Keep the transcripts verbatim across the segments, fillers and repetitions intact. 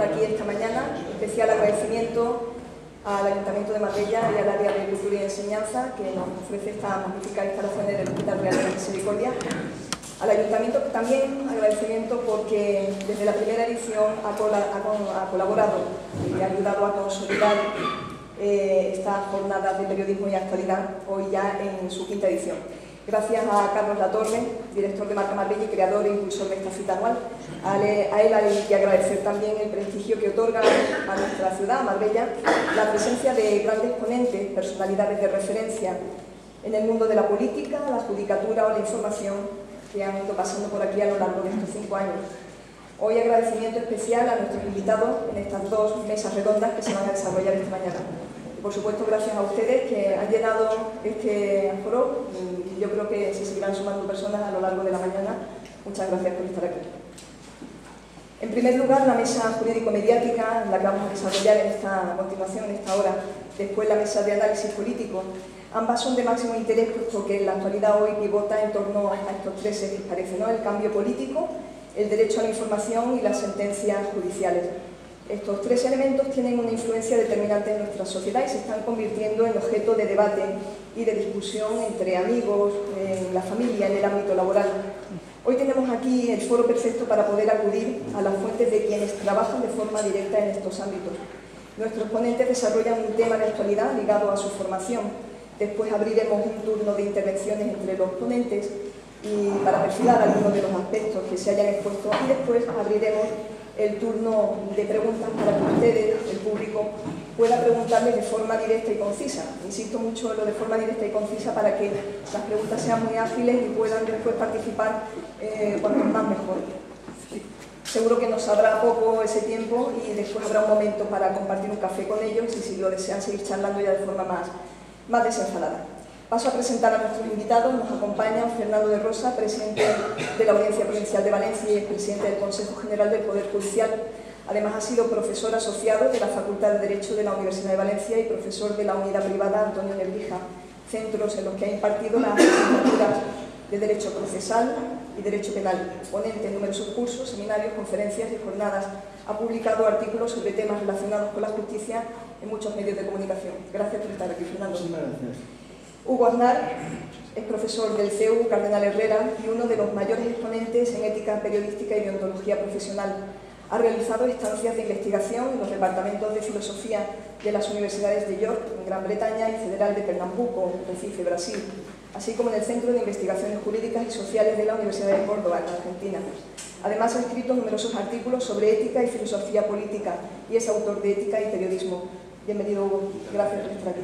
aquí esta mañana. Especial agradecimiento al Ayuntamiento de Marbella y al área de Cultura y Enseñanza que nos ofrece esta magnífica instalación del Hospital Real de la Misericordia. Al Ayuntamiento también agradecimiento porque desde la primera edición ha, col ha, ha colaborado y ha ayudado a consolidar eh, esta jornada de periodismo y actualidad, hoy ya en su quinta edición. Gracias a Carlos Latorre, director de Marca Marbella y creador e impulsor de esta cita anual. A él hay que agradecer también el prestigio que otorga a nuestra ciudad, a Marbella, la presencia de grandes ponentes, personalidades de referencia en el mundo de la política, la judicatura o la información que han ido pasando por aquí a lo largo de estos cinco años. Hoy agradecimiento especial a nuestros invitados en estas dos mesas redondas que se van a desarrollar esta mañana. Por supuesto, gracias a ustedes que han llenado este foro y yo creo que se seguirán sumando personas a lo largo de la mañana. Muchas gracias por estar aquí. En primer lugar, la mesa jurídico-mediática, la que vamos a desarrollar en esta, a continuación, en esta hora, después la mesa de análisis político. Ambas son de máximo interés puesto que en la actualidad hoy pivota en torno a estos tres ejes, parece, ¿no? El cambio político, el derecho a la información y las sentencias judiciales. Estos tres elementos tienen una influencia determinante en nuestra sociedad y se están convirtiendo en objeto de debate y de discusión entre amigos, en la familia, en el ámbito laboral. Hoy tenemos aquí el foro perfecto para poder acudir a las fuentes de quienes trabajan de forma directa en estos ámbitos. Nuestros ponentes desarrollan un tema de actualidad ligado a su formación. Después abriremos un turno de intervenciones entre los ponentes y para perfilar algunos de los aspectos que se hayan expuesto y después abriremos el turno de preguntas para que ustedes, el público, pueda preguntarles de forma directa y concisa. Insisto mucho en lo de forma directa y concisa para que las preguntas sean muy ágiles y puedan después participar eh, cuanto más mejor. Seguro que nos sabrá poco ese tiempo y después habrá un momento para compartir un café con ellos y si lo desean seguir charlando ya de forma más, más desenfadada. Paso a presentar a nuestros invitados. Nos acompaña Fernando de Rosa, presidente de la Audiencia Provincial de Valencia y presidente del Consejo General del Poder Judicial. Además ha sido profesor asociado de la Facultad de Derecho de la Universidad de Valencia y profesor de la Unidad Privada Antonio Nebrija, centros en los que ha impartido las asignaturas de Derecho Procesal y Derecho Penal. Ponente en numerosos cursos, seminarios, conferencias y jornadas. Ha publicado artículos sobre temas relacionados con la justicia en muchos medios de comunicación. Gracias por estar aquí, Fernando. Muchas gracias. Hugo Aznar es profesor del C E U Cardenal Herrera y uno de los mayores exponentes en ética periodística y deontología profesional. Ha realizado estancias de investigación en los departamentos de filosofía de las universidades de York, en Gran Bretaña, y Federal de Pernambuco, Recife, Brasil, así como en el Centro de Investigaciones Jurídicas y Sociales de la Universidad de Córdoba, en Argentina. Además ha escrito numerosos artículos sobre ética y filosofía política y es autor de Ética y Periodismo. Bienvenido, Hugo. Gracias por estar aquí.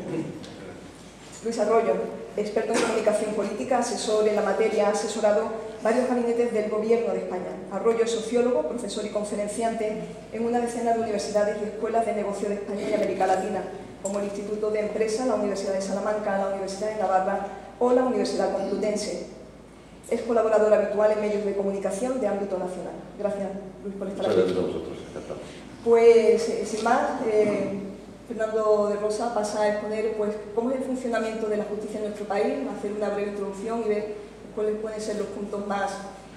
Luis Arroyo, experto en comunicación política, asesor en la materia, ha asesorado varios gabinetes del Gobierno de España. Arroyo es sociólogo, profesor y conferenciante en una decena de universidades y escuelas de negocio de España y América Latina, como el Instituto de Empresa, la Universidad de Salamanca, la Universidad de Navarra o la Universidad Complutense. Es colaborador habitual en medios de comunicación de ámbito nacional. Gracias, Luis, por estar aquí. Muchas gracias a vosotros. Encantado. Pues, eh, sin más, eh, Fernando de Rosa pasa a exponer pues, cómo es el funcionamiento de la justicia en nuestro país, hacer una breve introducción y ver cuáles pueden ser los puntos más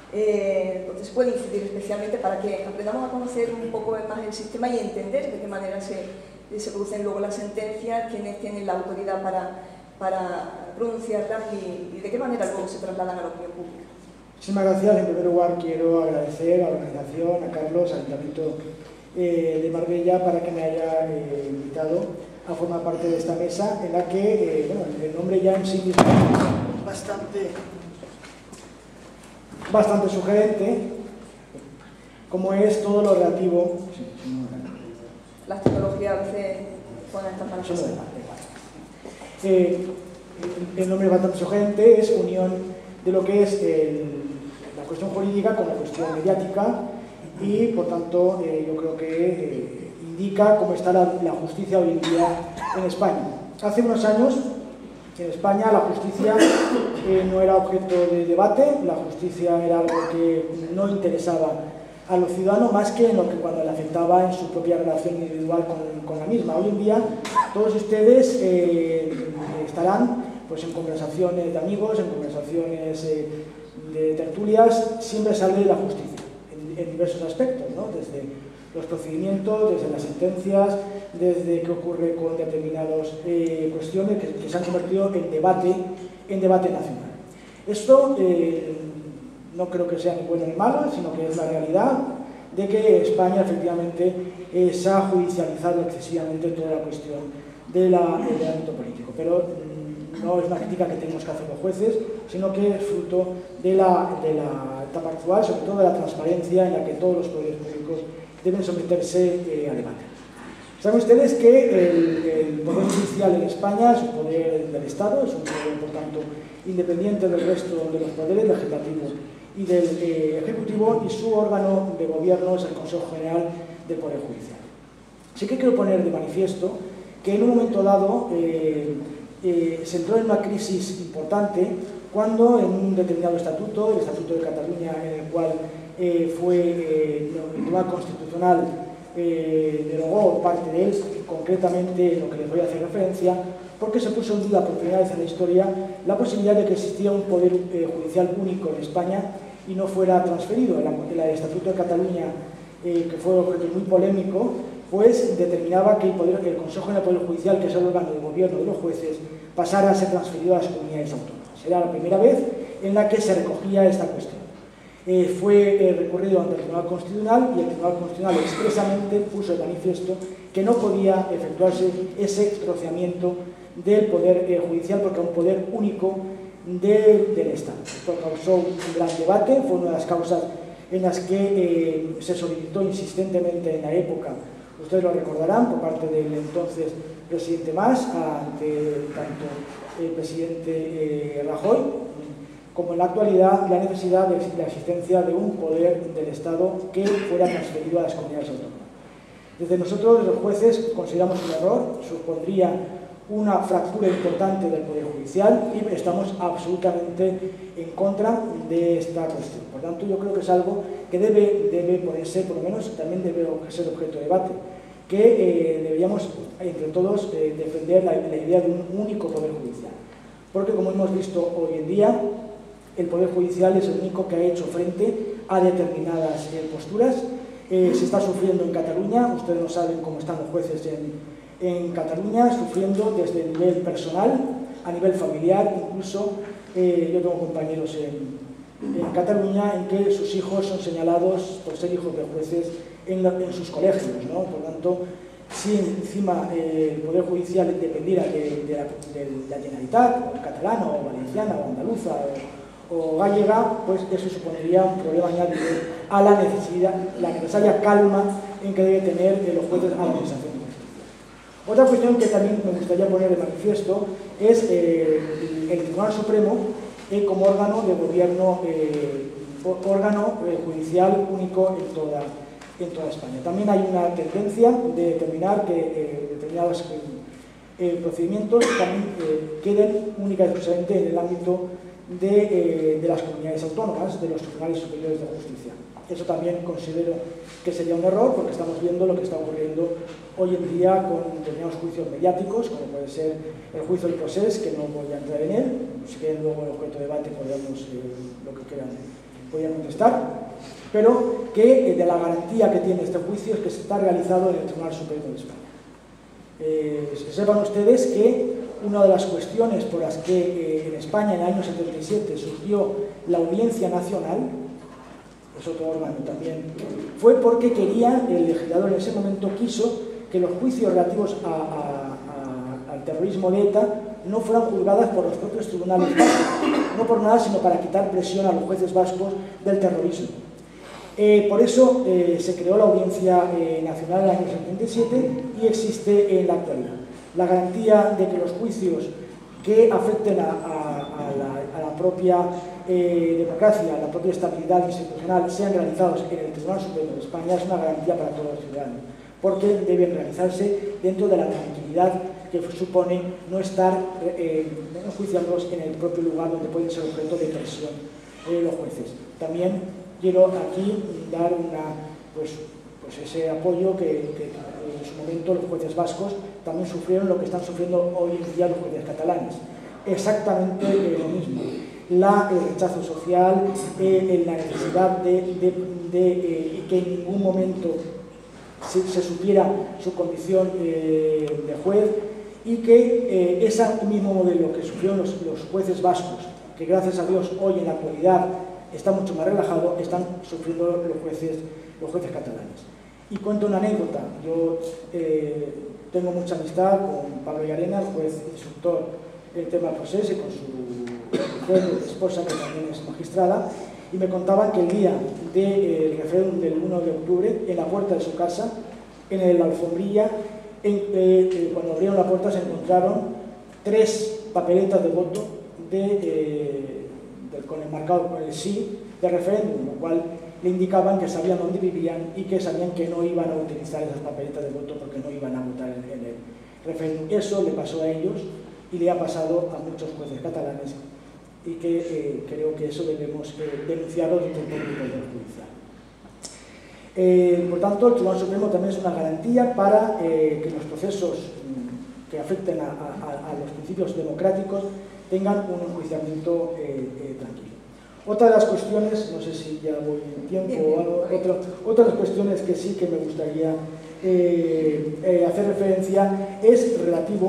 eh, donde se puede incidir especialmente para que aprendamos a conocer un poco más el sistema y entender de qué manera se, se producen luego las sentencias, quiénes tienen la autoridad para, para pronunciarlas y, y de qué manera luego se trasladan a la opinión pública. Muchísimas gracias. En primer lugar quiero agradecer a la organización, a Carlos, al Ayuntamiento Eh, de Marbella para que me haya eh, invitado a formar parte de esta mesa en la que, eh, bueno, el nombre ya en sí mismo es bastante, bastante sugerente, como es todo lo relativo. Las tecnologías a veces ponen estas palabras. Eh, el nombre es bastante sugerente, es unión de lo que es el, la cuestión jurídica con la cuestión mediática. Y, por tanto, eh, yo creo que eh, indica cómo está la, la justicia hoy en día en España. Hace unos años, en España, la justicia eh, no era objeto de debate, la justicia era algo que no interesaba a los ciudadanos más que en lo que cuando le afectaba en su propia relación individual con, con la misma. Hoy en día, todos ustedes eh, estarán pues, en conversaciones de amigos, en conversaciones eh, de tertulias, siempre sale de la justicia. En diversos aspectos, ¿no? Desde los procedimientos, desde las sentencias, desde qué ocurre con determinadas eh, cuestiones que, que se han convertido en debate, en debate nacional. Esto eh, no creo que sea ni bueno ni malo, sino que es la realidad de que España efectivamente eh, se ha judicializado excesivamente toda la cuestión de la, del ámbito político. Pero mm, no es una crítica que tenemos que hacer los jueces, sino que es fruto de la, de la etapa actual, sobre todo de la transparencia en la que todos los poderes públicos deben someterse eh, a debate. Saben ustedes que el, el Poder Judicial en España es un poder del Estado, es un poder, por tanto, independiente del resto de los poderes, legislativo y del eh, Ejecutivo, y su órgano de gobierno es el Consejo General del Poder Judicial. Sí que quiero poner de manifiesto que en un momento dado eh, eh, se entró en una crisis importante cuando en un determinado estatuto, el Estatuto de Cataluña, en el cual eh, fue eh, el Tribunal Constitucional eh, derogó parte de él, concretamente lo que les voy a hacer referencia, porque se puso en duda por primera vez en la historia la posibilidad de que existiera un poder eh, judicial único en España y no fuera transferido. El, el Estatuto de Cataluña, eh, que fue objeto muy polémico, pues determinaba que el, poder, el Consejo General del Poder Judicial, que es el órgano de gobierno de los jueces, pasara a ser transferido a las comunidades autónomas. Era la primera vez en la que se recogía esta cuestión. Eh, fue eh, recurrido ante el Tribunal Constitucional y el Tribunal Constitucional expresamente puso de manifiesto que no podía efectuarse ese troceamiento del Poder eh, Judicial porque era un poder único de, del Estado. Esto causó un gran debate, fue una de las causas en las que eh, se solicitó insistentemente en la época, ustedes lo recordarán, por parte del entonces presidente Mas, ante tanto el presidente eh, Rajoy, como en la actualidad, la necesidad de la existencia de un poder del Estado que fuera transferido a las comunidades autónomas. Desde nosotros, los jueces, consideramos un error, supondría una fractura importante del Poder Judicial y estamos absolutamente en contra de esta cuestión. Por tanto, yo creo que es algo que debe, debe ponerse, por lo menos también debe ser objeto de debate, que eh, deberíamos entre todos eh, defender la, la idea de un único Poder Judicial. Porque, como hemos visto hoy en día, el Poder Judicial es el único que ha hecho frente a determinadas eh, posturas. Eh, se está sufriendo en Cataluña, ustedes no saben cómo están los jueces en, en Cataluña, sufriendo desde el nivel personal, a nivel familiar, incluso eh, yo tengo compañeros en, en Cataluña en que sus hijos son señalados por ser hijos de jueces en, la, en sus colegios, ¿no? Por tanto, si encima eh, el Poder Judicial dependiera de, de, la, de la Generalitat, catalana o valenciana o andaluza o, o gallega, pues eso supondría un problema añadido a la necesidad, la necesaria calma en que debe tener eh, los jueces a la administración de justicia. Otra cuestión que también me gustaría poner de manifiesto es eh, el Tribunal Supremo eh, como órgano de gobierno, eh, órgano eh, judicial único en toda, en toda España. También hay una tendencia de determinar que eh, determinados eh, procedimientos también eh, queden única y exclusivamente en el ámbito De, eh, de las comunidades autónomas, de los tribunales superiores de justicia. Eso también considero que sería un error porque estamos viendo lo que está ocurriendo hoy en día con determinados juicios mediáticos, como puede ser el juicio del procés, que no voy a entrar en él, si quieren luego en objeto de debate podríamos, eh, lo que quieran, podrían contestar, pero que eh, de la garantía que tiene este juicio es que se está realizado en el Tribunal Superior de España. Eh, sepan ustedes que una de las cuestiones por las que eh, en España en el año setenta y siete surgió la Audiencia Nacional, es otro órgano también, fue porque quería, el legislador en ese momento quiso que los juicios relativos a, a, a, al terrorismo de ETA no fueran juzgadas por los propios tribunales vascos, no por nada, sino para quitar presión a los jueces vascos del terrorismo. Eh, por eso eh, se creó la Audiencia eh, Nacional en el año setenta y siete y existe en la actualidad. La garantía de que los juicios que afecten a, a, a, la, a la propia eh, democracia, a la propia estabilidad institucional, sean realizados en el Tribunal Supremo de España es una garantía para todos los ciudadanos, porque deben realizarse dentro de la tranquilidad que supone no estar eh, enjuiciándolos en el propio lugar donde pueden ser objeto de presión eh, los jueces. También quiero aquí dar una, pues, pues ese apoyo que, que en su momento los jueces vascos también sufrieron lo que están sufriendo hoy en día los jueces catalanes. Exactamente eh, lo mismo. La, el rechazo social, eh, la necesidad de, de, de eh, que en ningún momento se, se supiera su condición eh, de juez, y que eh, ese mismo modelo que sufrieron los, los jueces vascos, que gracias a Dios hoy en la actualidad está mucho más relajado, están sufriendo los jueces, los jueces catalanes. Y cuento una anécdota. Yo eh, tengo mucha amistad con Pablo Llarena, el juez instructor del tema procés, y con su juez, esposa, que también es magistrada, y me contaban que el día del referéndum del uno de octubre, en la puerta de su casa, en la alfombrilla, en, eh, eh, cuando abrieron la puerta se encontraron tres papeletas de voto de, eh, de, con el marcado con el sí de referéndum, lo cual le indicaban que sabían dónde vivían y que sabían que no iban a utilizar esas papeletas de voto porque no iban a votar en, en el referéndum. Eso le pasó a ellos y le ha pasado a muchos jueces catalanes, y que eh, creo que eso debemos eh, denunciarlo desde el punto de vista judicial. Eh, por tanto, el Tribunal Supremo también es una garantía para eh, que los procesos mm, que afecten a, a, a los principios democráticos tengan un enjuiciamiento eh, eh, tranquilo. Otra de las cuestiones, no sé si ya voy en tiempo o algo, otra, otra de las cuestiones que sí que me gustaría eh, eh, hacer referencia es relativo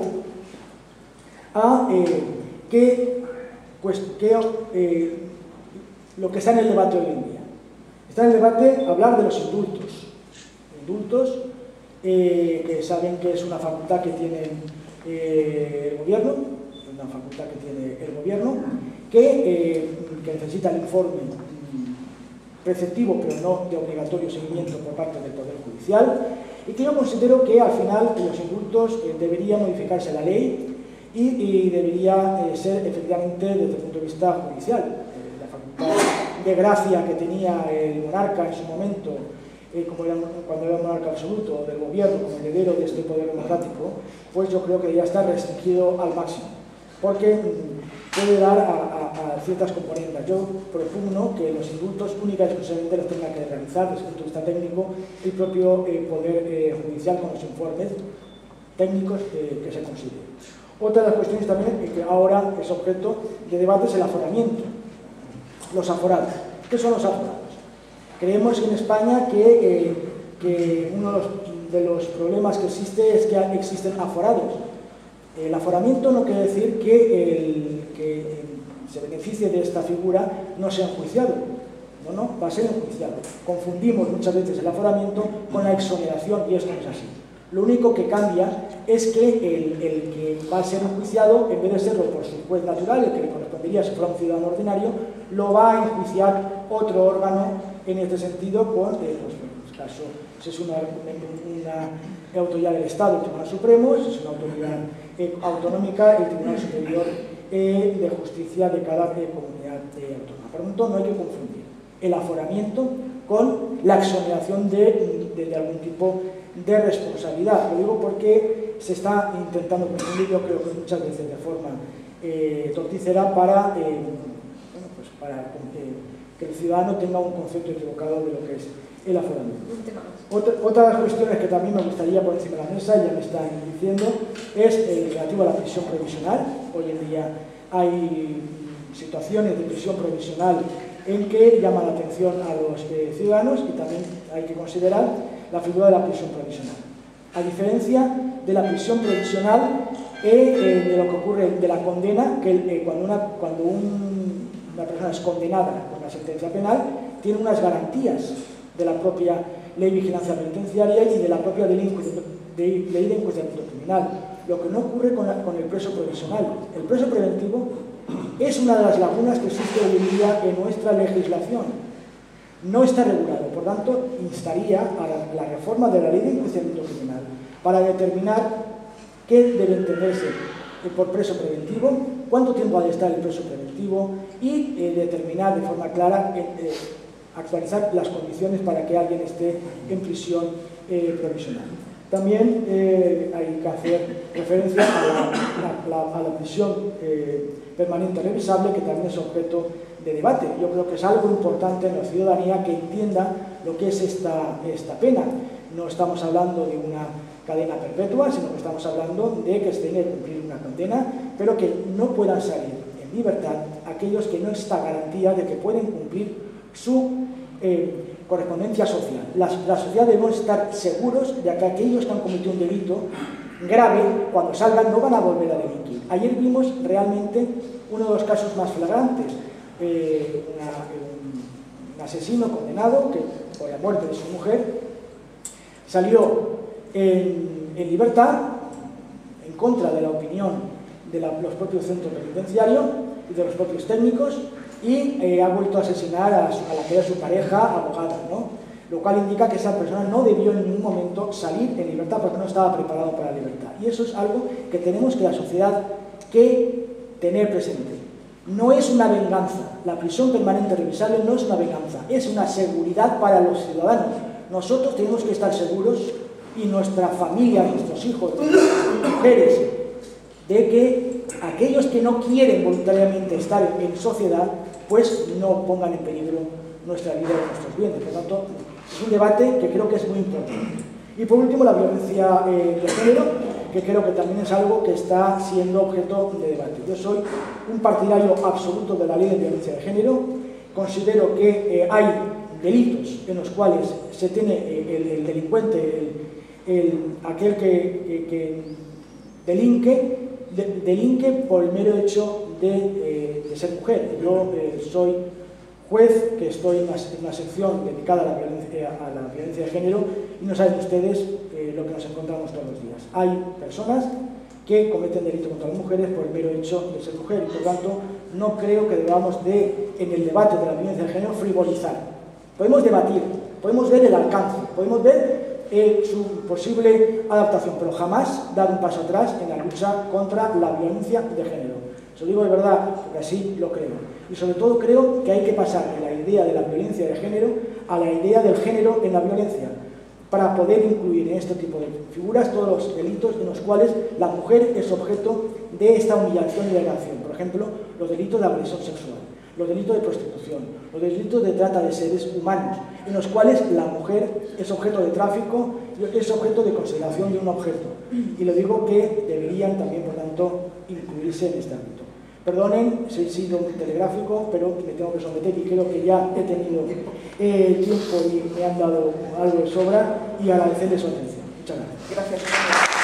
a eh, que, pues, que eh, lo que está en el debate hoy en día. Está en el debate hablar de los indultos. Indultos eh, que saben que es una facultad que tiene eh, el gobierno, una facultad que tiene el gobierno, que, eh, que necesita el informe preceptivo, pero no de obligatorio seguimiento por parte del Poder Judicial, y que yo considero que al final los indultos eh, debería modificarse la ley y, y debería eh, ser efectivamente desde el punto de vista judicial. Eh, la facultad de gracia que tenía el monarca en su momento, eh, como era, cuando era monarca absoluto del gobierno, como heredero de este poder democrático, pues yo creo que debería estar restringido al máximo, porque mm, puede dar a, a, a ciertas componendas. Yo propugno que los indultos únicamente y exclusivamente los tenga que realizar desde el punto de vista técnico el propio eh, Poder eh, Judicial con los informes técnicos eh, que se consideren. Otra de las cuestiones también eh, que ahora es objeto de debate es el aforamiento. Los aforados. ¿Qué son los aforados? Creemos en España que, eh, que uno de los, de los problemas que existe es que existen aforados. El aforamiento no quiere decir que el que se beneficie de esta figura no sea enjuiciado. No, no, va a ser enjuiciado. Confundimos muchas veces el aforamiento con la exoneración, y esto no es así. Lo único que cambia es que el, el que va a ser enjuiciado, en vez de serlo por su juez natural, el que le correspondería si fuera un ciudadano ordinario, lo va a enjuiciar otro órgano en este sentido, con, eh, pues, en este caso, si es una, una autoridad del Estado, el Tribunal Supremo, si es una autoridad eh, autonómica, el Tribunal Superior eh, de Justicia de cada eh, comunidad eh, autónoma. Por lo tanto, no hay que confundir el aforamiento con la exoneración de, de, de algún tipo de responsabilidad. Lo digo porque se está intentando confundir, yo creo que muchas veces de forma eh, torticera, para, eh, bueno, pues para eh, que el ciudadano tenga un concepto equivocado de lo que es el aforamiento. Otra, otra de las cuestiones que también me gustaría poner encima de la mesa, ya me están diciendo, es eh, relativo a la prisión provisional. Hoy en día hay situaciones de prisión provisional en que llaman la atención a los eh, ciudadanos, y también hay que considerar la figura de la prisión provisional. A diferencia de la prisión provisional, eh, eh, de lo que ocurre de la condena, que eh, cuando, una, cuando un, una persona es condenada con una sentencia penal, tiene unas garantías de la propia ley de vigilancia penitenciaria y de la propia ley de enjuiciamiento criminal. Lo que no ocurre con, la, con el preso provisional. El preso preventivo es una de las lagunas que existe hoy en día en nuestra legislación. No está regulado, por tanto, instaría a la, la reforma de la ley de enjuiciamiento criminal para determinar qué debe entenderse por preso preventivo, cuánto tiempo ha de estar el preso preventivo y eh, determinar de forma clara, eh, eh, actualizar las condiciones para que alguien esté en prisión eh, provisional. También eh, hay que hacer referencia a la, a la, a la prisión eh, permanente revisable, que también es objeto de debate. Yo creo que es algo importante en la ciudadanía que entienda lo que es esta, esta pena. No estamos hablando de una cadena perpetua, sino que estamos hablando de que se tiene que cumplir una condena, pero que no puedan salir en libertad aquellos que no está garantía de que pueden cumplir su eh, correspondencia social. La, la sociedad debemos estar seguros de que aquellos que han cometido un delito grave, cuando salgan no van a volver a delinquir. Ayer vimos realmente uno de los casos más flagrantes, eh, una, un, un asesino condenado que, por la muerte de su mujer, salió en, en libertad, en contra de la opinión de la, los propios centros penitenciarios y de los propios técnicos, y eh, ha vuelto a asesinar a, su, a la que era su pareja abogada, ¿no? Lo cual indica que esa persona no debió en ningún momento salir en libertad porque no estaba preparado para la libertad. Y eso es algo que tenemos que la sociedad que tener presente. No es una venganza, la prisión permanente revisable no es una venganza, es una seguridad para los ciudadanos. Nosotros tenemos que estar seguros, y nuestra familia, nuestros hijos, nuestras mujeres, de que aquellos que no quieren voluntariamente estar en sociedad, pues no pongan en peligro nuestra vida y nuestros bienes. Por lo tanto, es un debate que creo que es muy importante. Y por último, la violencia eh, de género, que creo que también es algo que está siendo objeto de debate. Yo soy un partidario absoluto de la ley de violencia de género. Considero que eh, hay delitos en los cuales se tiene eh, el, el delincuente, el, el, aquel que, que, que delinque, de, delinque por el mero hecho de, eh, de ser mujer. Yo eh, soy juez, que estoy en una, en una sección dedicada a la, violencia, a la violencia de género, y no saben ustedes eh, lo que nos encontramos todos los días. Hay personas que cometen delitos contra las mujeres por el mero hecho de ser mujer, y por tanto no creo que debamos de, en el debate de la violencia de género, frivolizar. Podemos debatir, podemos ver el alcance, podemos ver eh, su posible adaptación, pero jamás dar un paso atrás en la lucha contra la violencia de género. Se lo digo de verdad, porque así lo creo. Y sobre todo creo que hay que pasar de la idea de la violencia de género a la idea del género en la violencia, para poder incluir en este tipo de figuras todos los delitos en los cuales la mujer es objeto de esta humillación y degradación. Por ejemplo, los delitos de agresión sexual, los delitos de prostitución, los delitos de trata de seres humanos, en los cuales la mujer es objeto de tráfico, es objeto de consideración de un objeto. Y lo digo que deberían también, por tanto, incluirse en este ámbito. Perdonen si he sido muy telegráfico, pero me tengo que someter y creo que ya he tenido eh, tiempo y me han dado algo de sobra, y agradecerles su atención. Muchas gracias. Gracias.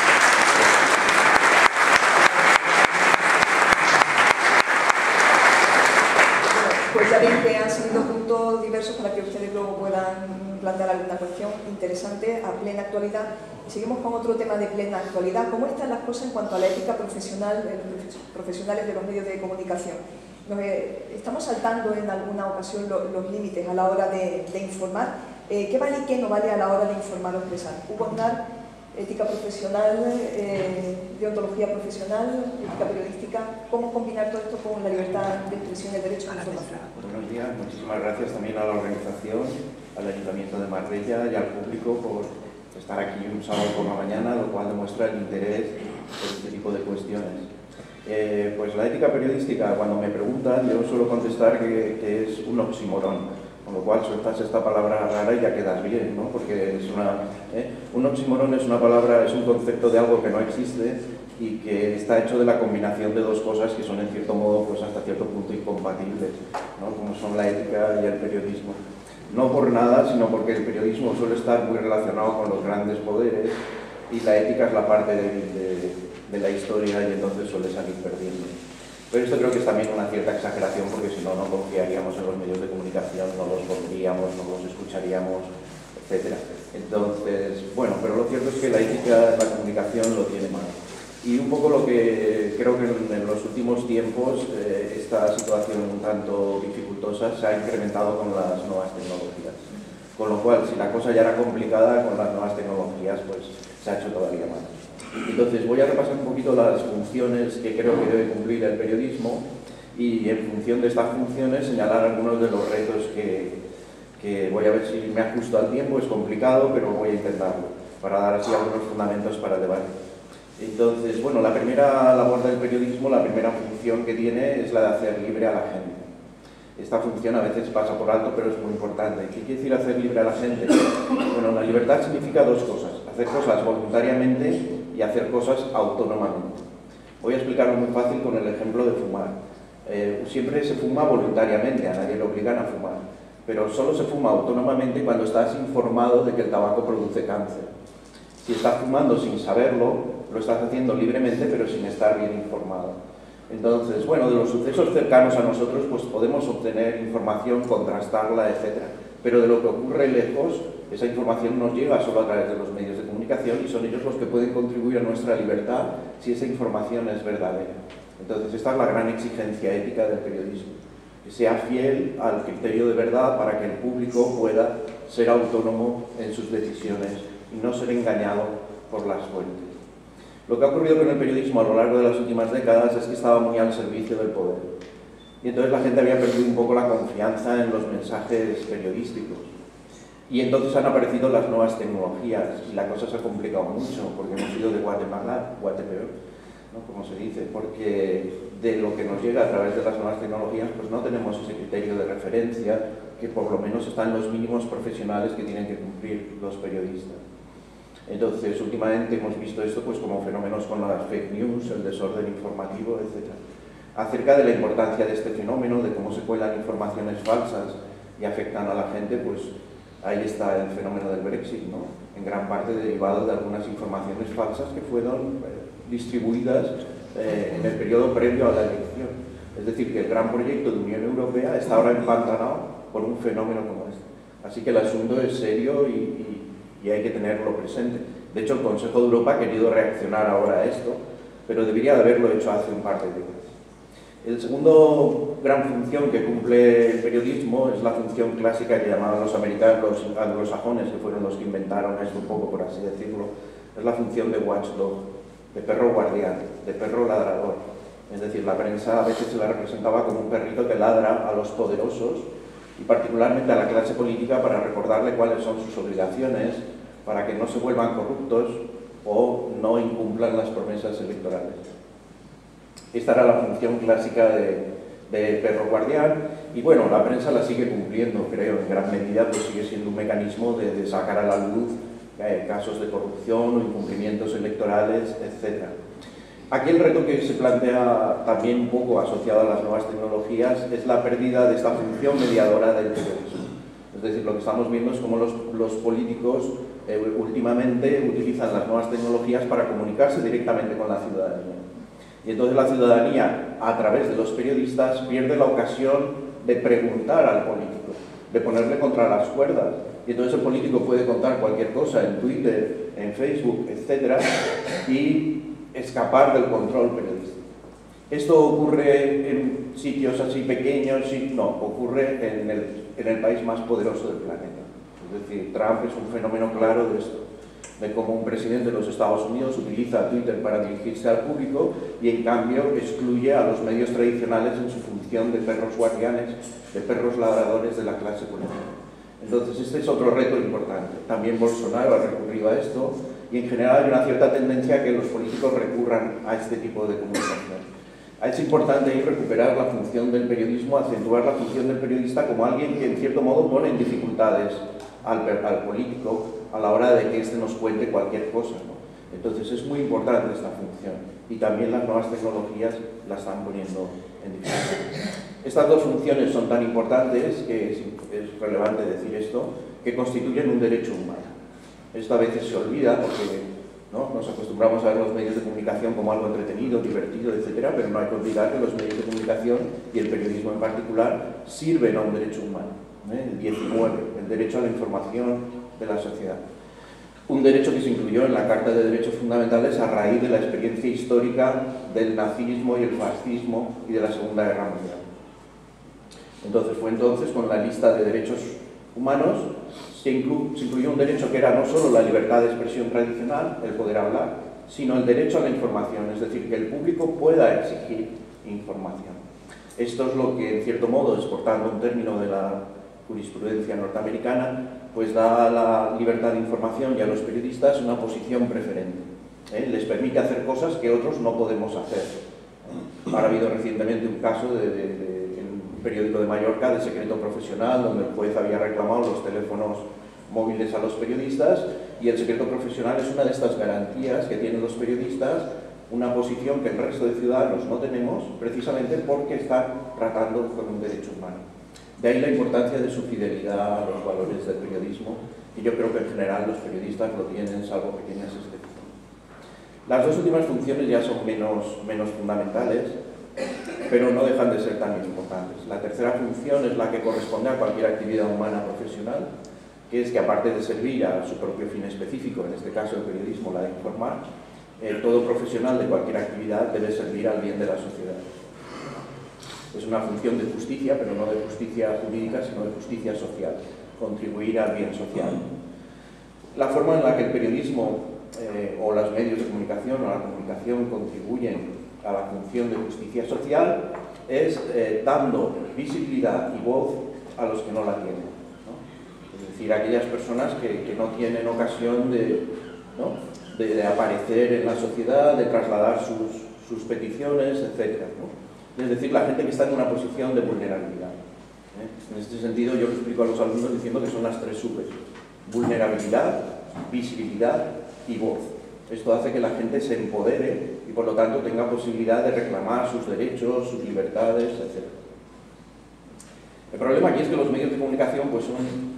Pues ya ven que han seguido puntos diversos para que ustedes luego puedan plantear alguna cuestión interesante a plena actualidad. Y seguimos con otro tema de plena actualidad. ¿Cómo están las cosas en cuanto a la ética profesional de los profesionales de los medios de comunicación? Nos, eh, estamos saltando en alguna ocasión lo, los límites a la hora de, de informar. Eh, ¿Qué vale y qué no vale a la hora de informar o expresar? Hugo Aznar, ética profesional, eh, deontología profesional, ética periodística. ¿Cómo combinar todo esto con la libertad de expresión y el derecho a la información? Buenos días, muchísimas gracias también a la organización, al Ayuntamiento de Marbella y al público por estar aquí un sábado por la mañana, lo cual demuestra el interés por este tipo de cuestiones. Eh, pues la ética periodística, cuando me preguntan, yo suelo contestar que, que es un oxímoron, con lo cual sueltas esta palabra rara y ya quedas bien, ¿no? Porque es una, ¿eh? un oxímoron es una palabra, es un concepto de algo que no existe y que está hecho de la combinación de dos cosas que son en cierto modo, pues hasta cierto punto incompatibles, ¿no? Como son la ética y el periodismo. No por nada, sino porque el periodismo suele estar muy relacionado con los grandes poderes y la ética es la parte débil de, de la historia, y entonces suele salir perdiendo. Pero esto creo que es también una cierta exageración, porque si no, no confiaríamos en los medios de comunicación, no los pondríamos, no los escucharíamos, etcétera. Entonces, bueno, pero lo cierto es que la ética de la comunicación lo tiene mal. Y un poco lo que creo que en, en los últimos tiempos eh, esta situación un tanto dificultosa se ha incrementado con las nuevas tecnologías. Con lo cual, si la cosa ya era complicada, con las nuevas tecnologías pues se ha hecho todavía más. Entonces voy a repasar un poquito las funciones que creo que debe cumplir el periodismo, y en función de estas funciones señalar algunos de los retos que, que voy a ver si me ajusto al tiempo. Es complicado, pero voy a intentarlo, para dar así algunos fundamentos para el debate. Entonces, bueno, la primera labor del periodismo, la primera función que tiene es la de hacer libre a la gente. Esta función a veces pasa por alto, pero es muy importante. ¿Qué quiere decir hacer libre a la gente? Bueno, la libertad significa dos cosas: hacer cosas voluntariamente y hacer cosas autónomamente. Voy a explicarlo muy fácil con el ejemplo de fumar. Eh, siempre se fuma voluntariamente, a nadie le obligan a fumar. pero solo se fuma autónomamente cuando estás informado de que el tabaco produce cáncer. Si estás fumando sin saberlo, lo estás haciendo libremente, pero sin estar bien informado. Entonces, bueno, de los sucesos cercanos a nosotros, pues podemos obtener información, contrastarla, etcétera. Pero de lo que ocurre lejos, esa información nos llega solo a través de los medios de comunicación y son ellos los que pueden contribuir a nuestra libertad si esa información es verdadera. Entonces, esta es la gran exigencia ética del periodismo, que sea fiel al criterio de verdad para que el público pueda ser autónomo en sus decisiones y no ser engañado por las fuentes. Lo que ha ocurrido con el periodismo a lo largo de las últimas décadas es que estaba muy al servicio del poder. Y entonces la gente había perdido un poco la confianza en los mensajes periodísticos. Y entonces han aparecido las nuevas tecnologías y la cosa se ha complicado mucho porque hemos ido de Guatemala, Guatepeor, ¿no? Como se dice, porque de lo que nos llega a través de las nuevas tecnologías pues no tenemos ese criterio de referencia que por lo menos está en los mínimos profesionales que tienen que cumplir los periodistas. Entonces, últimamente hemos visto esto pues, como fenómenos con las fake news, el desorden informativo, etcétera. Acerca de la importancia de este fenómeno, de cómo se cuelan informaciones falsas y afectan a la gente, pues ahí está el fenómeno del Brexit, ¿no? En gran parte derivado de algunas informaciones falsas que fueron eh, distribuidas eh, en el periodo previo a la elección. Es decir, que el gran proyecto de Unión Europea está ahora empantanado por un fenómeno como este. Así que el asunto es serio y, y y hay que tenerlo presente. De hecho, el Consejo de Europa ha querido reaccionar ahora a esto, pero debería de haberlo hecho hace un par de décadas. El segundo gran función que cumple el periodismo es la función clásica que llamaban los americanos, los anglosajones, que fueron los que inventaron esto un poco, por así decirlo, es la función de watchdog, de perro guardián, de perro ladrador. Es decir, la prensa a veces se la representaba como un perrito que ladra a los poderosos y particularmente a la clase política para recordarle cuáles son sus obligaciones, para que no se vuelvan corruptos o no incumplan las promesas electorales. Esta era la función clásica de, de perro guardián y bueno, la prensa la sigue cumpliendo, creo, en gran medida, pues sigue siendo un mecanismo de, de sacar a la luz eh, casos de corrupción o incumplimientos electorales, etcétera. Aquí el reto que se plantea también un poco asociado a las nuevas tecnologías es la pérdida de esta función mediadora del periodismo. Es decir, lo que estamos viendo es cómo los, los políticos eh, últimamente utilizan las nuevas tecnologías para comunicarse directamente con la ciudadanía. Y entonces la ciudadanía, a través de los periodistas, pierde la ocasión de preguntar al político, de ponerle contra las cuerdas. Y entonces el político puede contar cualquier cosa en Twitter, en Facebook, etcétera, y escapar del control periodístico. Esto ocurre en sitios así pequeños, y no, ocurre en el, en el país más poderoso del planeta. Es decir, Trump es un fenómeno claro de esto, de cómo un presidente de los Estados Unidos utiliza Twitter para dirigirse al público y en cambio excluye a los medios tradicionales en su función de perros guardianes, de perros ladradores de la clase política. Entonces este es otro reto importante. También Bolsonaro ha recurrido a esto y en general hay una cierta tendencia a que los políticos recurran a este tipo de comunicación. Es importante ahí recuperar la función del periodismo, acentuar la función del periodista como alguien que en cierto modo pone en dificultades al, al político a la hora de que éste nos cuente cualquier cosa, ¿no? Entonces es muy importante esta función y también las nuevas tecnologías la están poniendo en dificultad. Estas dos funciones son tan importantes que es, es relevante decir esto, que constituyen un derecho humano. Esto a veces se olvida porque ¿no? nos acostumbramos a ver los medios de comunicación como algo entretenido, divertido, etcétera, pero no hay que olvidar que los medios de comunicación y el periodismo en particular sirven a un derecho humano, ¿eh? El diecinueve, el derecho a la información de la sociedad. Un derecho que se incluyó en la Carta de Derechos Fundamentales a raíz de la experiencia histórica del nazismo y el fascismo y de la Segunda Guerra Mundial. Entonces fue entonces con la lista de derechos humanos se, inclu se incluyó un derecho que era no solo la libertad de expresión tradicional, el poder hablar, sino el derecho a la información, es decir, que el público pueda exigir información. Esto es lo que, en cierto modo, exportando un término de la jurisprudencia norteamericana, pues da a la libertad de información y a los periodistas una posición preferente. ¿eh? Les permite hacer cosas que otros no podemos hacer. Ahora ha habido recientemente un caso de, de, de periódico de Mallorca de secreto profesional, donde el juez había reclamado los teléfonos móviles a los periodistas y el secreto profesional es una de estas garantías que tienen los periodistas, una posición que el resto de ciudadanos no tenemos, precisamente porque están tratando con un derecho humano. De ahí la importancia de su fidelidad a los valores del periodismo, y yo creo que en general los periodistas lo tienen, salvo pequeñas excepciones. Las dos últimas funciones ya son menos, menos fundamentales, pero no dejan de ser también importantes. La tercera función es la que corresponde a cualquier actividad humana profesional, que es que aparte de servir a su propio fin específico, en este caso el periodismo, la de informar, eh, todo profesional de cualquier actividad debe servir al bien de la sociedad. Es una función de justicia, pero no de justicia jurídica, sino de justicia social, contribuir al bien social. La forma en la que el periodismo eh, o los medios de comunicación o la comunicación contribuyen a la función de justicia social es eh, dando visibilidad y voz a los que no la tienen, ¿no? Es decir, aquellas personas que, que no tienen ocasión de, ¿no? de, de aparecer en la sociedad, de trasladar sus, sus peticiones, etcétera, ¿no? Es decir, la gente que está en una posición de vulnerabilidad, ¿eh? En este sentido yo lo explico a los alumnos diciendo que son las tres V's: vulnerabilidad, visibilidad y voz. Esto hace que la gente se empodere y por lo tanto tenga posibilidad de reclamar sus derechos, sus libertades, etcétera. El problema aquí es que los medios de comunicación pues, son,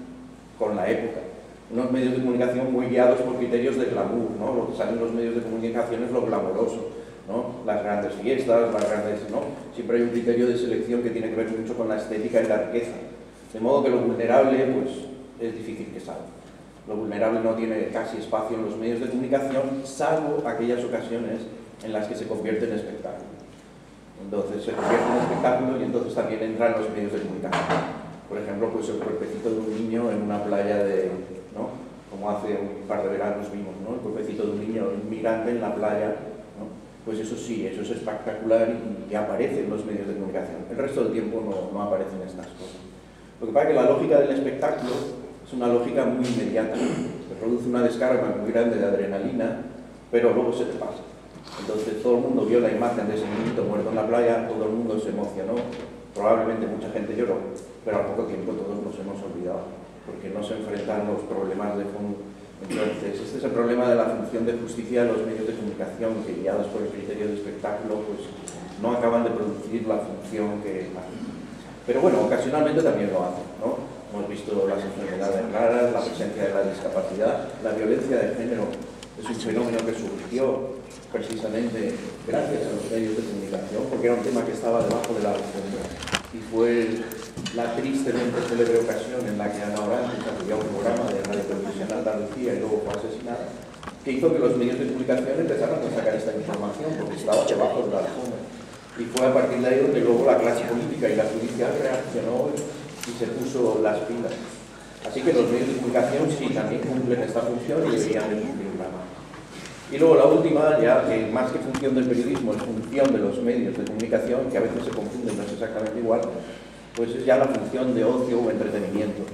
con la época, unos medios de comunicación muy guiados por criterios de glamour, ¿no? Lo que sale en los medios de comunicación es lo glamoroso, ¿no? Las grandes fiestas, las grandes, ¿no? Siempre hay un criterio de selección que tiene que ver mucho con la estética y la riqueza. De modo que lo vulnerable pues, es difícil que salga. Lo vulnerable no tiene casi espacio en los medios de comunicación, salvo aquellas ocasiones en las que se convierte en espectáculo. Entonces se convierte en espectáculo y entonces también entran los medios de comunicación. Por ejemplo, pues el cuerpecito de un niño en una playa de, ¿no? Como hace un par de veranos vimos, ¿no? El cuerpecito de un niño inmigrante en la playa, ¿no? Pues eso sí, eso es espectacular y, y aparece en los medios de comunicación. El resto del tiempo no, no aparecen estas cosas. Lo que pasa es que la lógica del espectáculo es una lógica muy inmediata, se produce una descarga muy grande de adrenalina, pero luego se te pasa. Entonces todo el mundo vio la imagen de ese niñito muerto en la playa, todo el mundo se emocionó, probablemente mucha gente lloró, pero al poco tiempo todos nos hemos olvidado, porque no se enfrentan los problemas de fondo. Entonces este es el problema de la función de justicia de los medios de comunicación, que guiados por el criterio de espectáculo, pues no acaban de producir la función que hacen. Pero bueno, ocasionalmente también lo hacen, ¿no? Hemos visto las enfermedades raras, la presencia de la discapacidad, la violencia de género. Es un fenómeno que surgió precisamente gracias a los medios de comunicación, porque era un tema que estaba debajo de la alfombra. Y fue la tristemente célebre ocasión en la que Ana Orange desarrolló un programa de Radio Televisión Andalucía y luego fue asesinada, que hizo que los medios de comunicación empezaran a sacar esta información, porque estaba debajo de la alfombra. Y fue a partir de ahí donde luego la clase política y la judicial reaccionó y se puso las pilas. Así que los medios de comunicación sí también cumplen esta función y deberían de cumplirla más. Y luego la última, ya que más que función del periodismo es función de los medios de comunicación, que a veces se confunden, no es exactamente igual, pues es ya la función de ocio o entretenimiento.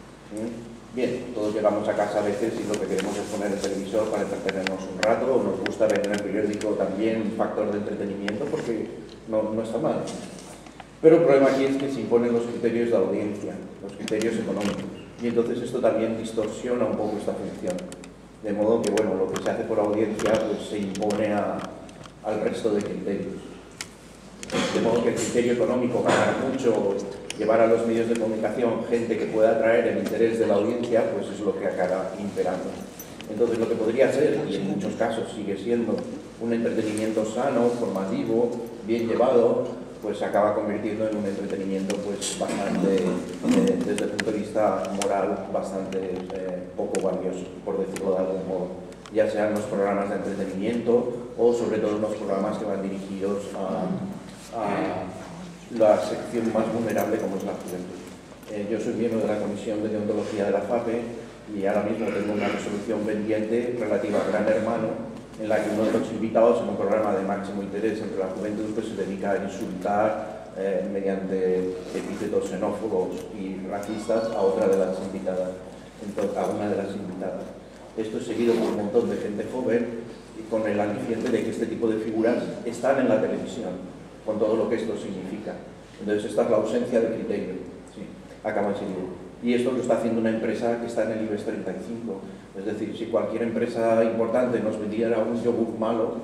Bien, todos llegamos a casa a veces y lo que queremos es poner el televisor para entretenernos un rato, o nos gusta ver en el periódico también un factor de entretenimiento porque no, no está mal. Pero el problema aquí es que se imponen los criterios de audiencia, los criterios económicos, y entonces esto también distorsiona un poco esta función. De modo que, bueno, lo que se hace por audiencia pues se impone a, al resto de criterios. De modo que el criterio económico, ganar mucho, llevar a los medios de comunicación gente que pueda atraer el interés de la audiencia, pues es lo que acaba imperando. Entonces lo que podría ser, y en muchos casos sigue siendo, un entretenimiento sano, formativo, bien llevado, pues se acaba convirtiendo en un entretenimiento pues bastante, eh, desde el punto de vista moral, bastante eh, poco valioso, por decirlo de algún modo. Ya sean los programas de entretenimiento o sobre todo los programas que van dirigidos a, a la sección más vulnerable como es la juventud. Eh, yo soy miembro de la Comisión de Deontología de la FAPE y ahora mismo tengo una resolución pendiente relativa a Gran Hermano, en la que uno de los invitados en un programa de máximo interés entre la juventud pues, se dedica a insultar eh, mediante epítetos xenófobos y racistas a otra de las invitadas, entonces, a una de las invitadas. Esto es seguido por un montón de gente joven y con el aliciente de que este tipo de figuras están en la televisión, con todo lo que esto significa. Entonces esta es la ausencia de criterio. Sí, acaba enseguida. Y esto lo está haciendo una empresa que está en el IBEX treinta y cinco. Es decir, si cualquier empresa importante nos vendiera un yogur malo,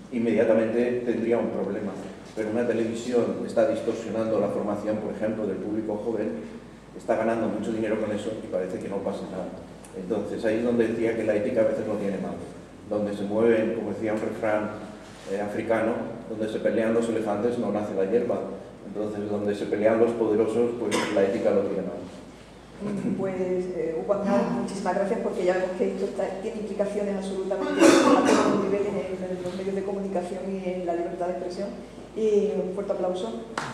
inmediatamente tendría un problema. Pero una televisión está distorsionando la formación, por ejemplo, del público joven, está ganando mucho dinero con eso y parece que no pasa nada. Entonces ahí es donde decía que la ética a veces no tiene mal, donde se mueven, como decía un refrán eh, africano, donde se pelean los elefantes no nace la hierba. Entonces donde se pelean los poderosos, pues la ética lo tiene mal. Pues eh, Hugo Aznar, muchísimas gracias, porque ya vemos que esto está, tiene implicaciones absolutamente a todos los niveles en, en los medios de comunicación y en la libertad de expresión. Y un fuerte aplauso.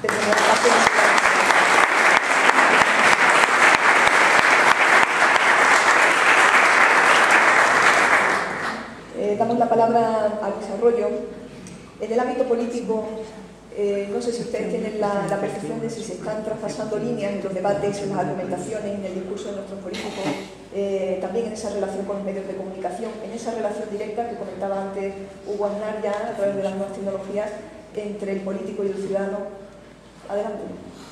Eh, damos la palabra a Luis Arroyo. En el ámbito político, eh, no sé si ustedes tienen la, la percepción de si se están traspasando líneas en los debates, en las argumentaciones, en el discurso de nuestros políticos, eh, también en esa relación con los medios de comunicación, en esa relación directa que comentaba antes Hugo Aznar ya a través de las nuevas tecnologías entre el político y el ciudadano. Adelante.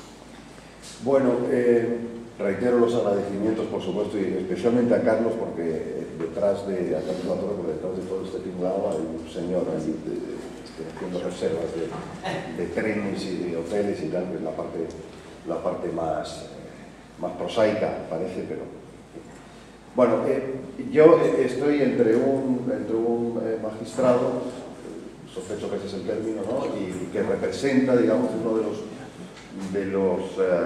Bueno, eh, reitero los agradecimientos, por supuesto, y especialmente a Carlos, porque detrás de, a Carlos Latorre, porque detrás de todo este tinglado hay un señor ahí de, de, este, haciendo reservas de, de trenes y de hoteles y tal, que es la parte, la parte más, eh, más prosaica, parece, pero... Bueno, eh, yo estoy entre un, entre un eh, magistrado, sospecho que ese es el término, ¿no? Y que representa, digamos, uno de los, de los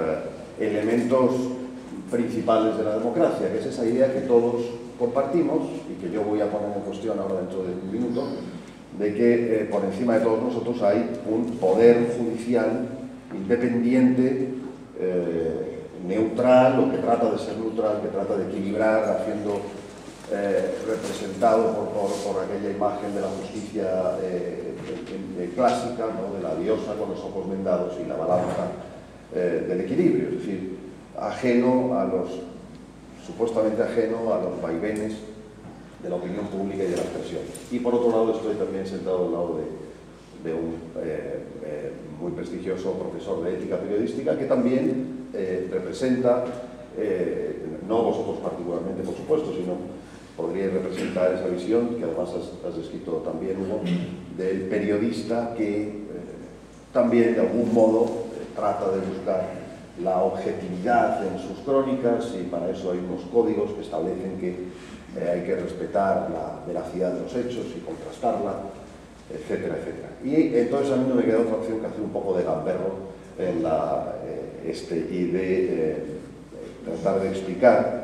eh, elementos principales de la democracia, que es esa idea que todos compartimos y que yo voy a poner en cuestión ahora dentro de un minuto, de que eh, por encima de todos nosotros hay un poder judicial independiente, eh, neutral, o que trata de ser neutral, que trata de equilibrar, haciendo eh, representado por, por, por aquella imagen de la justicia eh, de, de, de clásica, ¿no? De la diosa con los ojos vendados y la balanza eh, del equilibrio, es decir, ajeno a los, supuestamente ajeno a los vaivenes de la opinión pública y de la expresión. Y por otro lado estoy también sentado al lado de, de un eh, eh, muy prestigioso profesor de ética periodística que también eh, representa, eh, no vosotros particularmente por supuesto, sino podríais representar esa visión que además has, has descrito también, Hugo, del periodista que eh, también de algún modo eh, trata de buscar la objetividad en sus crónicas, y para eso hay unos códigos que establecen que eh, hay que respetar la veracidad de los hechos y contrastarla, etcétera, etcétera. Y entonces a mí no me queda otra opción que hacer un poco de gamberro en la, eh, este, y de eh, tratar de explicar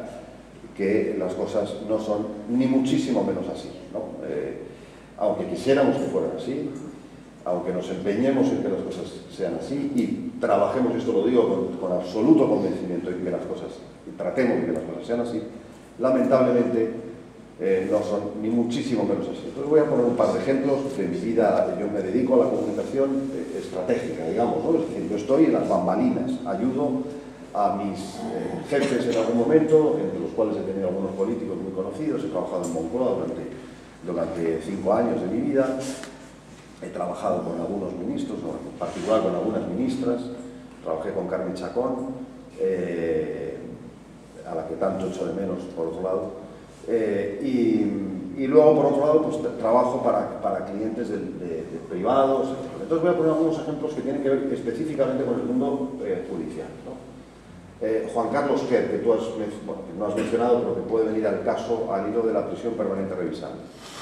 que las cosas no son ni muchísimo menos así, ¿no? Eh, aunque quisiéramos que fueran así, aunque nos empeñemos en que las cosas sean así y trabajemos, esto lo digo con, con absoluto convencimiento, en que las cosas, y tratemos de que las cosas sean así, lamentablemente eh, no son ni muchísimo menos así. Entonces voy a poner un par de ejemplos de mi vida. Yo me dedico a la comunicación eh, estratégica, digamos, ¿no? Es decir, yo estoy en las bambalinas, ayudo a mis eh, jefes en algún momento, entre los cuales he tenido algunos políticos muy conocidos. He trabajado en Moncloa durante, durante cinco años de mi vida. He trabajado con algunos ministros, en particular con algunas ministras. Trabajé con Carmen Chacón, eh, a la que tanto echo de menos, por otro lado. Eh, y, y luego, por otro lado, pues trabajo para, para clientes de, de, de privados. Entonces voy a poner algunos ejemplos que tienen que ver específicamente con el mundo eh, judicial, ¿no? Eh, Juan Carlos Quer, que tú has, bueno, no has mencionado, pero que puede venir al caso al hilo de la prisión permanente revisable.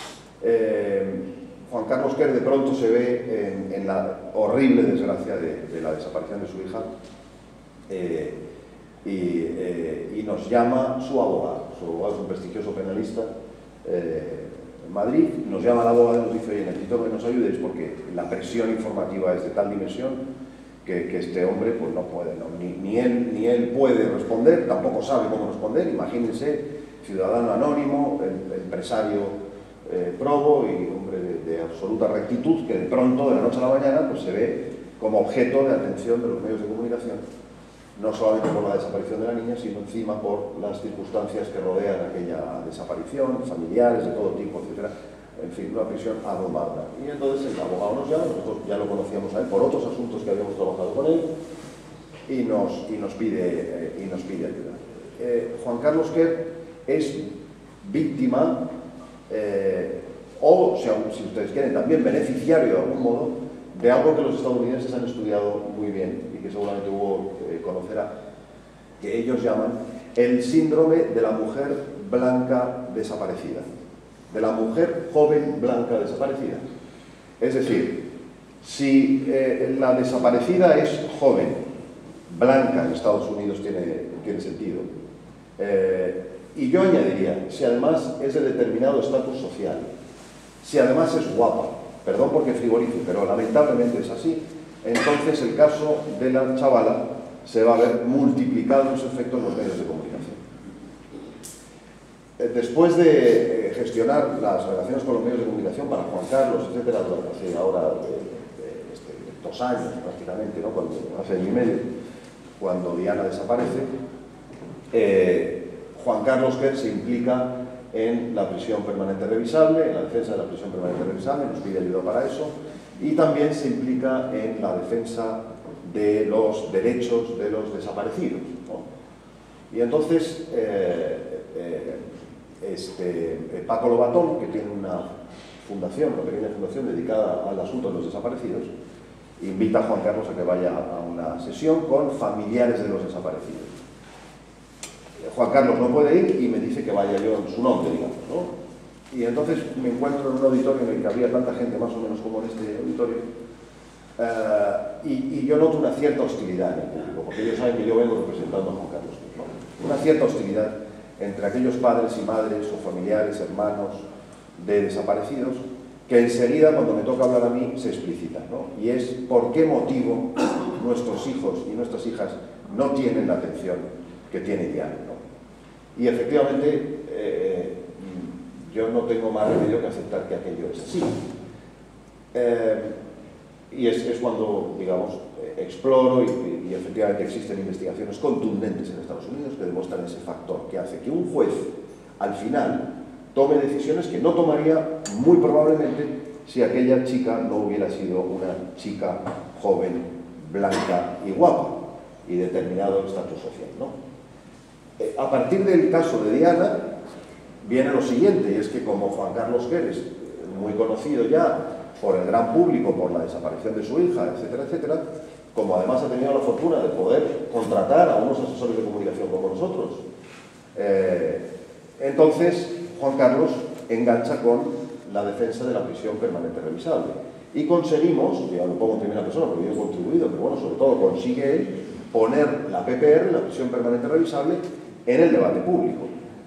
Eh, Juan Carlos Quer de pronto se ve en, en la horrible desgracia de, de la desaparición de su hija eh, y, eh, y nos llama su abogado. Su abogado es un prestigioso penalista eh, en Madrid. Nos llama el abogado y nos dice: oye, necesito que nos ayudéis porque la presión informativa es de tal dimensión Que, que este hombre pues no puede, no, ni, ni, él, ni él puede responder, tampoco sabe cómo responder. Imagínense, ciudadano anónimo, el, empresario eh, probo y hombre de, de absoluta rectitud, que de pronto, de la noche a la mañana, pues se ve como objeto de atención de los medios de comunicación, no solamente por la desaparición de la niña, sino encima por las circunstancias que rodean aquella desaparición, familiares de todo tipo, etcétera. En fin, una prisión abrumadora. Y entonces el abogado nos llama, nosotros ya lo conocíamos a él por otros asuntos que habíamos trabajado con él, y nos, y nos, pide, eh, y nos pide ayuda. Eh, Juan Carlos Quer es víctima, eh, o, si, si ustedes quieren, también beneficiario de algún modo de algo que los estadounidenses han estudiado muy bien y que seguramente Hugo eh, conocerá, que ellos llaman el síndrome de la mujer blanca desaparecida, de la mujer joven blanca desaparecida. Es decir, si eh, la desaparecida es joven, blanca en Estados Unidos tiene, tiene sentido, eh, y yo añadiría, si además es de determinado estatus social, si además es guapa, perdón porque frivolice, pero lamentablemente es así, entonces el caso de la chavala se va a ver multiplicado en su efecto en los medios de comunicación. Después de gestionar las relaciones con los medios de comunicación para Juan Carlos, etcétera, hace ahora eh, este, dos años prácticamente, ¿no? Cuando, hace año y medio, cuando Diana desaparece, eh, Juan Carlos Quer se implica en la prisión permanente revisable, en la defensa de la prisión permanente revisable, nos pide ayuda para eso, y también se implica en la defensa de los derechos de los desaparecidos, ¿no? Y entonces, eh, eh, este, eh, Paco Lobatón, que tiene una fundación, una pequeña fundación dedicada al asunto de los desaparecidos, invita a Juan Carlos a que vaya a una sesión con familiares de los desaparecidos. Juan Carlos no puede ir y me dice que vaya yo en su nombre, digamos, ¿no? Y entonces me encuentro en un auditorio en el que había tanta gente, más o menos como en este auditorio, uh, y, y yo noto una cierta hostilidad en el público, porque ellos saben que yo vengo representando a Juan Carlos, ¿no? Una cierta hostilidad entre aquellos padres y madres o familiares, hermanos de desaparecidos, que enseguida, cuando me toca hablar a mí, se explicitan, ¿no? Y es por qué motivo nuestros hijos y nuestras hijas no tienen la atención que tiene Diana, ¿no? Y efectivamente, eh, yo no tengo más remedio que aceptar que aquello es así. Eh, y es, es cuando, digamos, exploro y, y efectivamente existen investigaciones contundentes en Estados Unidos que demuestran ese factor que hace que un juez, al final, tome decisiones que no tomaría muy probablemente si aquella chica no hubiera sido una chica joven, blanca y guapa y determinado estatus social, ¿no? A partir del caso de Diana viene lo siguiente, y es que como Juan Carlos Quer es muy conocido ya por el gran público por la desaparición de su hija, etcétera, etcétera, como además ha tenido la fortuna de poder contratar a unos asesores de comunicación como nosotros, eh, entonces Juan Carlos engancha con la defensa de la prisión permanente revisable. Y conseguimos, ya lo pongo en primera persona porque yo he contribuido, pero bueno, sobre todo consigue él poner la P P R, la prisión permanente revisable, en el debate público.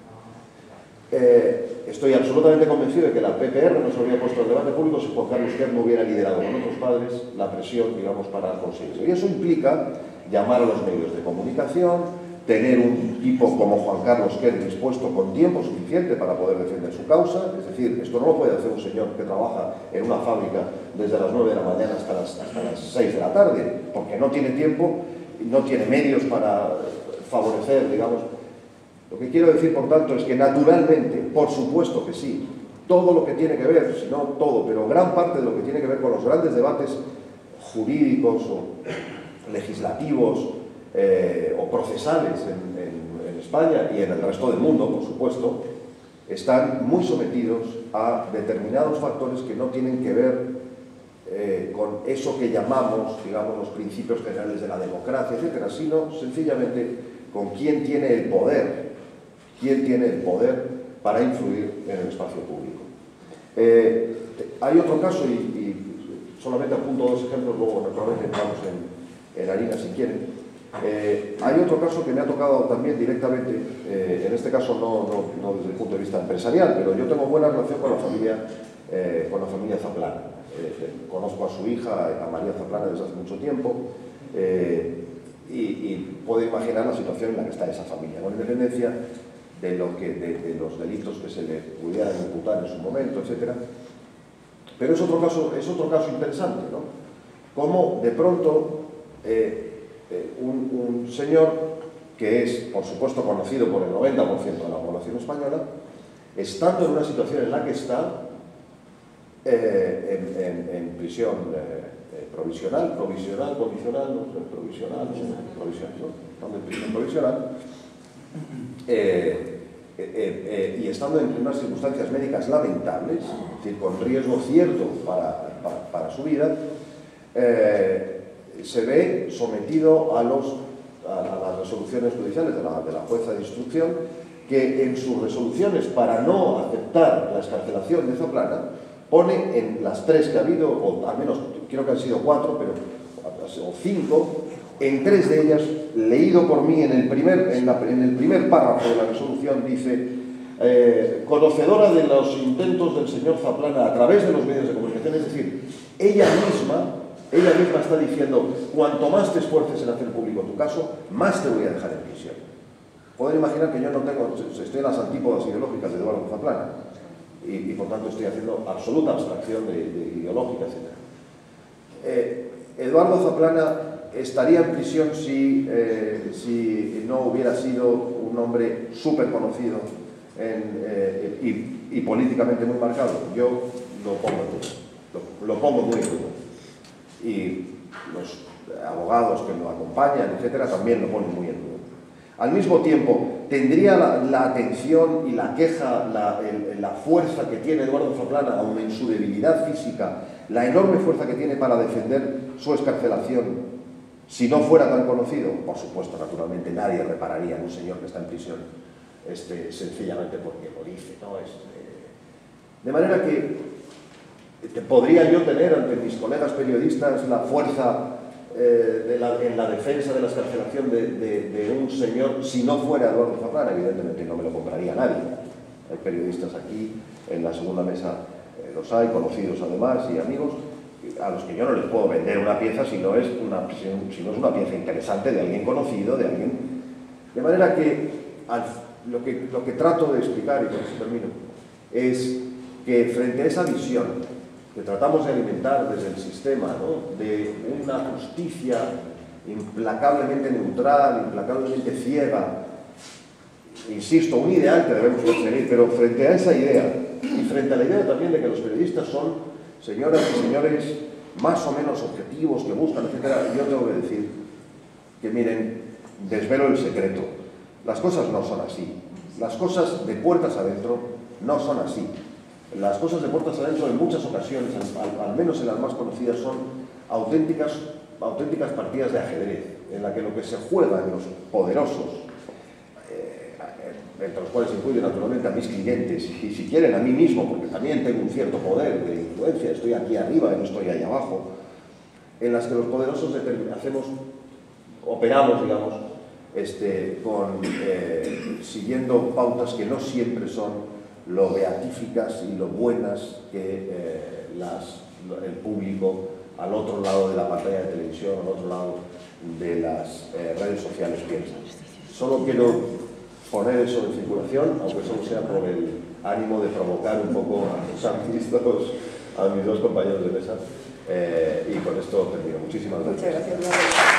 Eh, estoy absolutamente convencido de que la P P R no se habría puesto en el debate público si Juan Carlos Quer no hubiera liderado con otros padres la presión, digamos, para conseguirlo. Y eso implica llamar a los medios de comunicación, tener un tipo como Juan Carlos Quer dispuesto con tiempo suficiente para poder defender su causa. Es decir, esto no lo puede hacer un señor que trabaja en una fábrica desde las nueve de la mañana hasta las, hasta las seis de la tarde, porque no tiene tiempo, no tiene medios para favorecer, digamos. Lo que quiero decir, por tanto, es que naturalmente, por supuesto que sí, todo lo que tiene que ver, si no todo, pero gran parte de lo que tiene que ver con los grandes debates jurídicos o legislativos eh, o procesales en, en, en España y en el resto del mundo, por supuesto, están muy sometidos a determinados factores que no tienen que ver eh, con eso que llamamos, digamos, los principios generales de la democracia, etcétera, sino sencillamente con quién tiene el poder, quién tiene el poder para influir en el espacio público. Eh, hay otro caso, y, y solamente apunto dos ejemplos, luego naturalmente entramos en, en harina si quieren. Eh, hay otro caso que me ha tocado también directamente, eh, en este caso no, no, no desde el punto de vista empresarial, pero yo tengo buena relación con la familia, eh, con la familia Zaplana. Eh, conozco a su hija, a María Zaplana, desde hace mucho tiempo, eh, y, y puedo imaginar la situación en la que está esa familia, con independencia de, lo que, de, de los delitos que se le pudieran imputar en su momento, etcétera. Pero es otro caso, es otro caso interesante, ¿no? Cómo de pronto eh, eh, un, un señor que es, por supuesto, conocido por el noventa por ciento de la población española, estando en una situación en la que está eh, en, en, en prisión eh, eh, provisional, provisional, condicional, no sé, provisional, provisional, ¿no? Estando en prisión provisional, eh, eh, eh, y estando en unas circunstancias médicas lamentables, es decir, con riesgo cierto para, para, para su vida, eh, se ve sometido a, los, a, a las resoluciones judiciales de la, de la jueza de instrucción, que en sus resoluciones, para no aceptar la excarcelación de Zaplana, pone en las tres que ha habido, o al menos creo que han sido cuatro, pero, o cinco, en tres de ellas, leído por mí en el primer, en la, en el primer párrafo de la resolución, dice: eh, conocedora de los intentos del señor Zaplana a través de los medios de comunicación, es decir, ella misma, ella misma está diciendo: cuanto más te esfuerces en hacer público tu caso, más te voy a dejar en prisión. Pueden imaginar que yo no tengo, estoy en las antípodas ideológicas de Eduardo Zaplana y, y por tanto estoy haciendo absoluta abstracción de, de ideológica, etcétera. Eh, Eduardo Zaplana estaría en prisión si, eh, si no hubiera sido un hombre súper conocido en, eh, y, y políticamente muy marcado. Yo lo pongo en duda, lo, lo pongo muy en duda. Y los abogados que lo acompañan, etcétera, también lo ponen muy en duda. Al mismo tiempo, tendría la, la atención y la queja, la, el, la fuerza que tiene Eduardo Zaplana, aun en su debilidad física, la enorme fuerza que tiene para defender su excarcelación, si no fuera tan conocido. Por supuesto, naturalmente, nadie repararía en un señor que está en prisión este, sencillamente porque lo dice, ¿no? Este, de manera que este, podría yo tener ante mis colegas periodistas la fuerza eh, de la, en la defensa de la excarcelación de, de, de un señor, si no fuera Eduardo Zaplana. Evidentemente no me lo compraría nadie. Hay periodistas aquí en la segunda mesa, eh, los hay, conocidos además y amigos, a los que yo no les puedo vender una pieza si no es una, si no es una pieza interesante de alguien conocido, de alguien. De manera que, al, lo que lo que trato de explicar, y con eso termino, es que frente a esa visión que tratamos de alimentar desde el sistema, ¿no?, de una justicia implacablemente neutral, implacablemente ciega, insisto, un ideal que debemos conseguir, pero frente a esa idea, y frente a la idea también de que los periodistas son señoras y señores más o menos objetivos, que buscan, etcétera, yo tengo que decir que, miren, desvelo el secreto. Las cosas no son así. Las cosas de puertas adentro no son así. Las cosas de puertas adentro en muchas ocasiones, al, al menos en las más conocidas, son auténticas, auténticas partidas de ajedrez, en la que lo que se juega en los poderosos, eh, entre los cuales incluyo naturalmente a mis clientes, y si quieren a mí mismo, porque también tengo un cierto poder de influencia, estoy aquí arriba y no estoy ahí abajo, en las que los poderosos hacemos, operamos, digamos, este, con, eh, siguiendo pautas que no siempre son lo beatíficas y lo buenas que eh, las, el público al otro lado de la pantalla de televisión, al otro lado de las eh, redes sociales piensa. Solo quiero poner eso en circulación, aunque solo sea por el ánimo de provocar un poco a los artistas, a mis dos compañeros de mesa, eh, y con esto termino. Muchísimas gracias. Muchas gracias.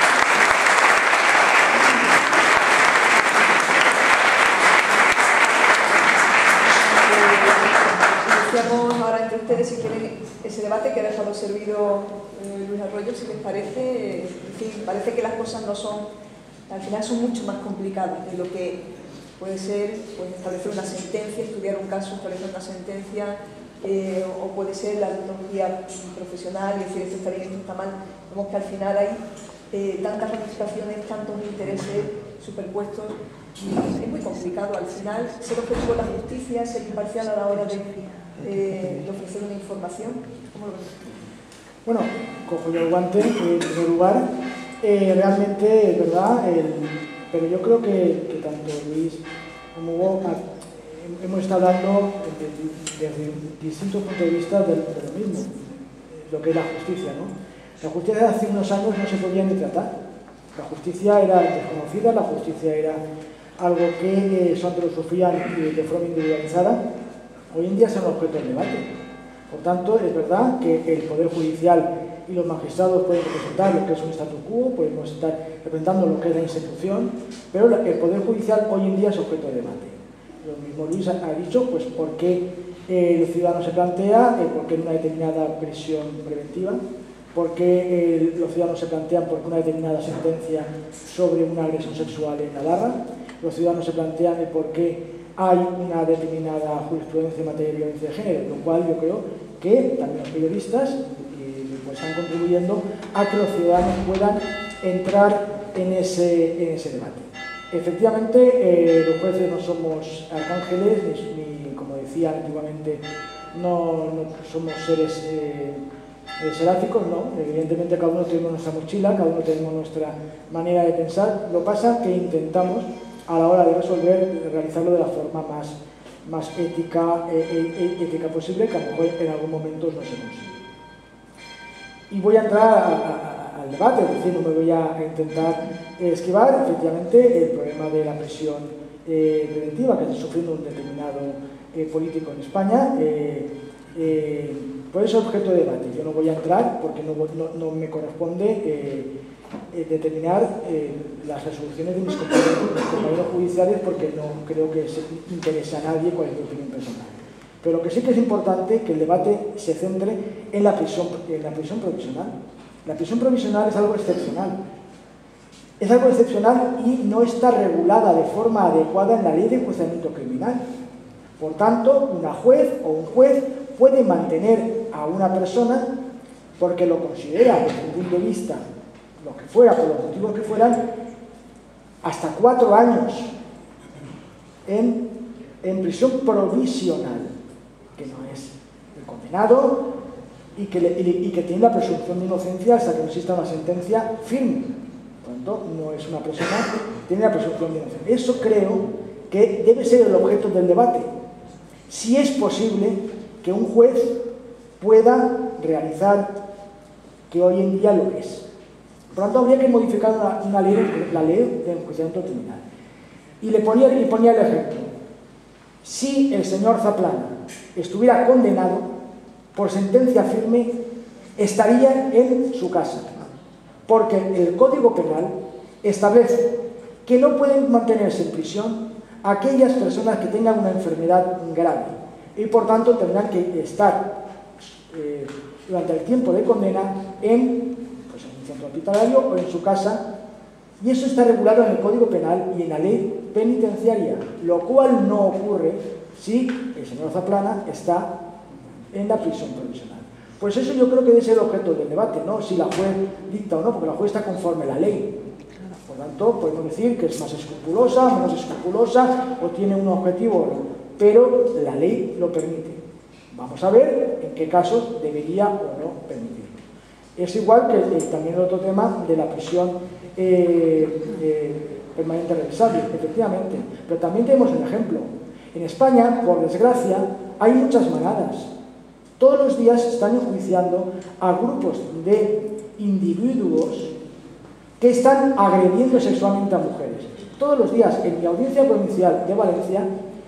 Ahora entre ustedes, si quieren, ese debate que ha dejado servido eh, Luis Arroyo, si les parece, en fin, parece que las cosas no son, al final son mucho más complicadas de lo que puede ser, pues, establecer una sentencia, estudiar un caso, establecer una sentencia, eh, o puede ser la metodología profesional y decir esto está bien, esto está mal. Vemos que al final hay eh, tantas ramificaciones, tantos intereses superpuestos, y es muy complicado al final ser objetivo de la justicia, ser imparcial a la hora de Eh, de ofrecer una información. ¿Cómo lo ves? Bueno, cojo yo el guante en primer lugar. Eh, realmente es verdad, el, pero yo creo que, que tanto Luis como Hugo hemos estado hablando desde, desde distintos puntos de vista de, de lo mismo, lo que es la justicia, ¿no? La justicia hace unos años no se podía ni tratar. La justicia era desconocida, la justicia era algo que eh, solo sufrían de forma individualizada. Hoy en día son objeto de debate. Por tanto, es verdad que el Poder Judicial y los magistrados pueden representar lo que es un statu quo, podemos estar representando lo que es la institución, pero el Poder Judicial hoy en día es objeto de debate. Lo mismo Luis ha dicho, pues, por qué eh, el ciudadano se plantea, eh, por qué una determinada prisión preventiva, por qué eh, los ciudadanos se plantean por qué una determinada sentencia sobre una agresión sexual en Navarra, los ciudadanos se plantean el por qué hay una determinada jurisprudencia en materia de violencia de género, lo cual yo creo que también los periodistas eh, pues están contribuyendo a que los ciudadanos puedan entrar en ese, en ese debate. Efectivamente, eh, los jueces no somos arcángeles, ni, ni como decían antiguamente, no, no somos seres eh, eh, seráficos, no. Evidentemente cada uno tenemos nuestra mochila, cada uno tenemos nuestra manera de pensar. Lo que pasa es que intentamos, a la hora de resolver, realizarlo de la forma más, más ética, eh, eh, ética posible, que a lo mejor en algún momento no se consigue. Y voy a entrar a, a, al debate, es decir, no me voy a intentar esquivar, efectivamente, el problema de la prisión eh, preventiva que está sufriendo un determinado eh, político en España. Eh, eh, puede ser objeto de debate. Yo no voy a entrar porque no, no, no me corresponde eh, eh, determinar eh, las resoluciones de mis compañeros, mis compañeros judiciales, porque no creo que se interese a nadie cuál es mi opinión personal. Pero lo que sí que es importante que el debate se centre en la prisión, en la prisión provisional. La prisión provisional es algo excepcional. Es algo excepcional y no está regulada de forma adecuada en la ley de enjuiciamiento criminal. Por tanto, una juez o un juez puede mantener a una persona porque lo considera desde un punto de vista, lo que fuera, por los motivos que fueran, hasta cuatro años en, en prisión provisional, que no es el condenado y que, le, y, y que tiene la presunción de inocencia hasta que no exista una sentencia firme. Por lo tanto, no es una persona que tiene la presunción de inocencia. Eso creo que debe ser el objeto del debate. Si es posible que un juez pueda realizar, que hoy en día lo es. Por lo tanto, habría que modificar una, una ley, la ley de enjuiciamiento criminal. Y le ponía, y ponía el ejemplo. Si el señor Zaplana estuviera condenado por sentencia firme, estaría en su casa. Porque el Código Penal establece que no pueden mantenerse en prisión aquellas personas que tengan una enfermedad grave y por tanto tendrán que estar eh, durante el tiempo de condena en, pues, en un centro hospitalario o en su casa, y eso está regulado en el Código Penal y en la ley penitenciaria, lo cual no ocurre si el señor Zaplana está en la prisión provisional. Pues eso yo creo que debe ser el objeto del debate, no si la juez dicta o no, porque la juez está conforme a la ley. Por lo tanto, podemos decir que es más escrupulosa, menos escrupulosa, o tiene un objetivo o no, pero la ley lo permite. Vamos a ver en qué casos debería o no permitirlo. Es igual que el, también el otro tema de la prisión eh, eh, permanente revisable, efectivamente. Pero también tenemos un ejemplo. En España, por desgracia, hay muchas manadas. Todos los días se están enjuiciando a grupos de individuos que están agrediendo sexualmente a mujeres. Todos los días, en mi audiencia provincial de Valencia,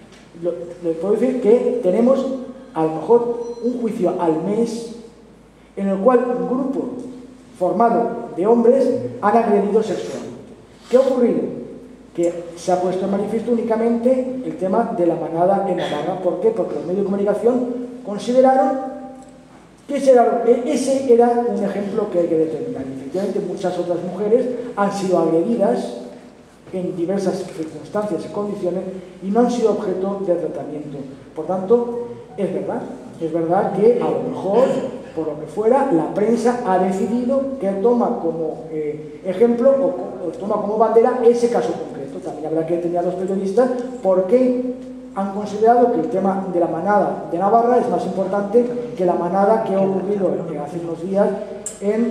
les puedo decir que tenemos a lo mejor un juicio al mes en el cual un grupo formado de hombres han agredido sexualmente. ¿Qué ha ocurrido? Que se ha puesto en manifiesto únicamente el tema de la manada en Navarra. ¿Por qué? Porque los medios de comunicación consideraron que ese era, ese era un ejemplo que hay que determinar. Efectivamente, muchas otras mujeres han sido agredidas en diversas circunstancias y condiciones y no han sido objeto de tratamiento. Por tanto, es verdad, es verdad que a lo mejor, por lo que fuera, la prensa ha decidido que toma como eh, ejemplo o, o toma como bandera ese caso concreto. También habrá que determinar a los periodistas por qué han considerado que el tema de la manada de Navarra es más importante que la manada que ha ocurrido hace unos días en, en,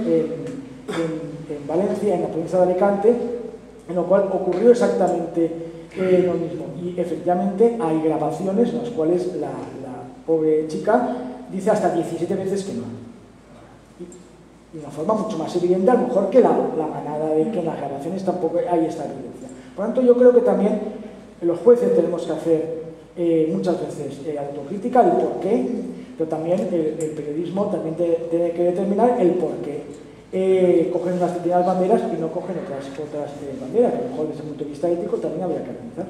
en, en Valencia, en la provincia de Alicante, en lo cual ocurrió exactamente eh, lo mismo. Y efectivamente hay grabaciones en las cuales la, la pobre chica dice hasta diecisiete veces que no. Y de una forma mucho más evidente, a lo mejor que la, la manada de que en las grabaciones tampoco hay esta evidencia. Por lo tanto, yo creo que también los jueces tenemos que hacer Eh, muchas veces eh, autocrítica del por qué, pero también el, el periodismo también te, tiene que determinar el por qué eh, cogen unas determinadas banderas y no cogen otras, otras eh, banderas, que a lo mejor desde el punto de vista ético también habría que analizarlo.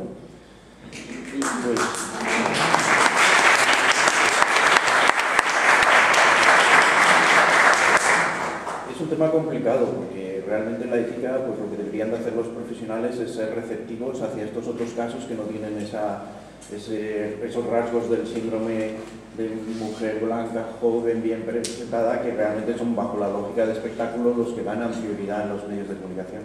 Es un tema complicado porque realmente en la ética pues lo que deberían de hacer los profesionales es ser receptivos hacia estos otros casos que no tienen esa ese, esos rasgos del síndrome de mujer blanca, joven, bien presentada, que realmente son, bajo la lógica de espectáculo, los que ganan prioridad en los medios de comunicación.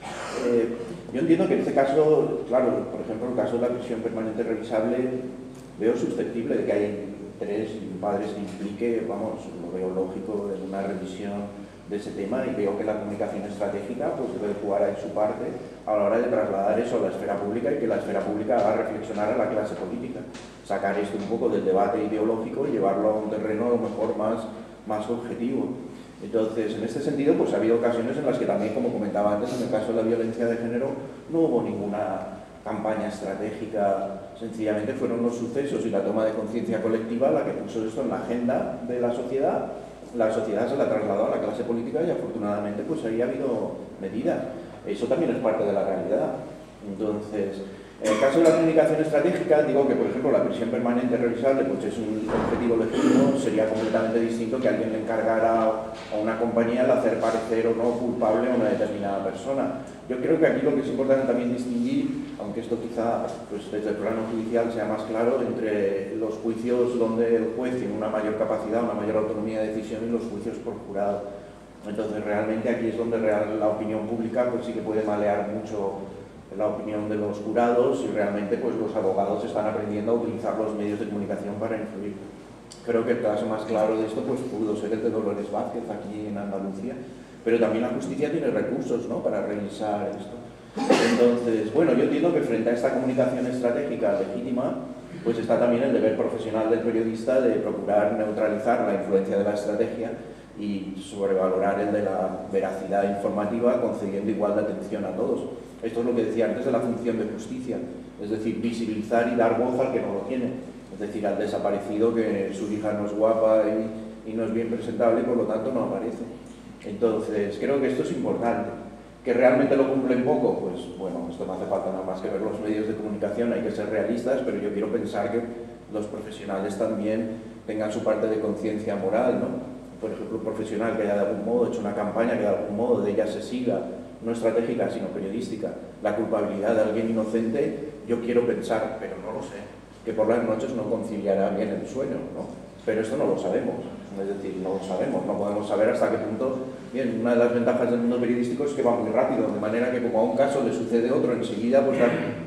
Eh, yo entiendo que en este caso, claro, por ejemplo, el caso de la prisión permanente revisable, veo susceptible de que haya interés y padres que implique, vamos, lo veo lógico en una revisión de ese tema, y veo que la comunicación estratégica pues debe jugar ahí su parte a la hora de trasladar eso a la esfera pública y que la esfera pública haga reflexionar a la clase política, sacar esto un poco del debate ideológico y llevarlo a un terreno a lo mejor más, más objetivo. Entonces, en este sentido, pues ha habido ocasiones en las que también, como comentaba antes, en el caso de la violencia de género, no hubo ninguna campaña estratégica, sencillamente fueron los sucesos y la toma de conciencia colectiva la que puso esto en la agenda de la sociedad. La sociedad se la trasladó a la clase política y afortunadamente pues ahí ha habido medidas. Eso también es parte de la realidad. Entonces, en el caso de la comunicación estratégica, digo que, por ejemplo, la prisión permanente revisable pues es un objetivo legítimo, sería completamente distinto que alguien le encargara a una compañía el hacer parecer o no culpable a una determinada persona. Yo creo que aquí lo que es importante también distinguir, aunque esto quizá pues, desde el plano judicial sea más claro, entre los juicios donde el juez tiene una mayor capacidad, una mayor autonomía de decisión, y los juicios por jurado. Entonces, realmente aquí es donde real, la opinión pública pues sí que puede malear mucho la opinión de los jurados, y realmente pues los abogados están aprendiendo a utilizar los medios de comunicación para influir. Creo que el caso más claro de esto pues pudo ser el de Dolores Vázquez aquí en Andalucía, pero también la justicia tiene recursos, ¿no?, para revisar esto. Entonces, bueno, yo entiendo que frente a esta comunicación estratégica legítima, pues está también el deber profesional del periodista de procurar neutralizar la influencia de la estrategia y sobrevalorar el de la veracidad informativa, concediendo igual de atención a todos. Esto es lo que decía antes de la función de justicia, es decir, visibilizar y dar voz al que no lo tiene, es decir, al desaparecido que su hija no es guapa y, y no es bien presentable y por lo tanto no aparece. Entonces, creo que esto es importante. ¿Que realmente lo cumplen poco? Pues bueno, esto no hace falta nada más que ver los medios de comunicación, hay que ser realistas, pero yo quiero pensar que los profesionales también tengan su parte de conciencia moral, ¿no? Por ejemplo, un profesional que haya de algún modo hecho una campaña que de algún modo de ella se siga, no estratégica sino periodística, la culpabilidad de alguien inocente, yo quiero pensar, pero no lo sé, que por las noches no conciliará bien el sueño, ¿no? Pero esto no lo sabemos, es decir, no lo sabemos, no podemos saber hasta qué punto. Bien, una de las ventajas del mundo periodístico es que va muy rápido, de manera que como a un caso le sucede otro enseguida, pues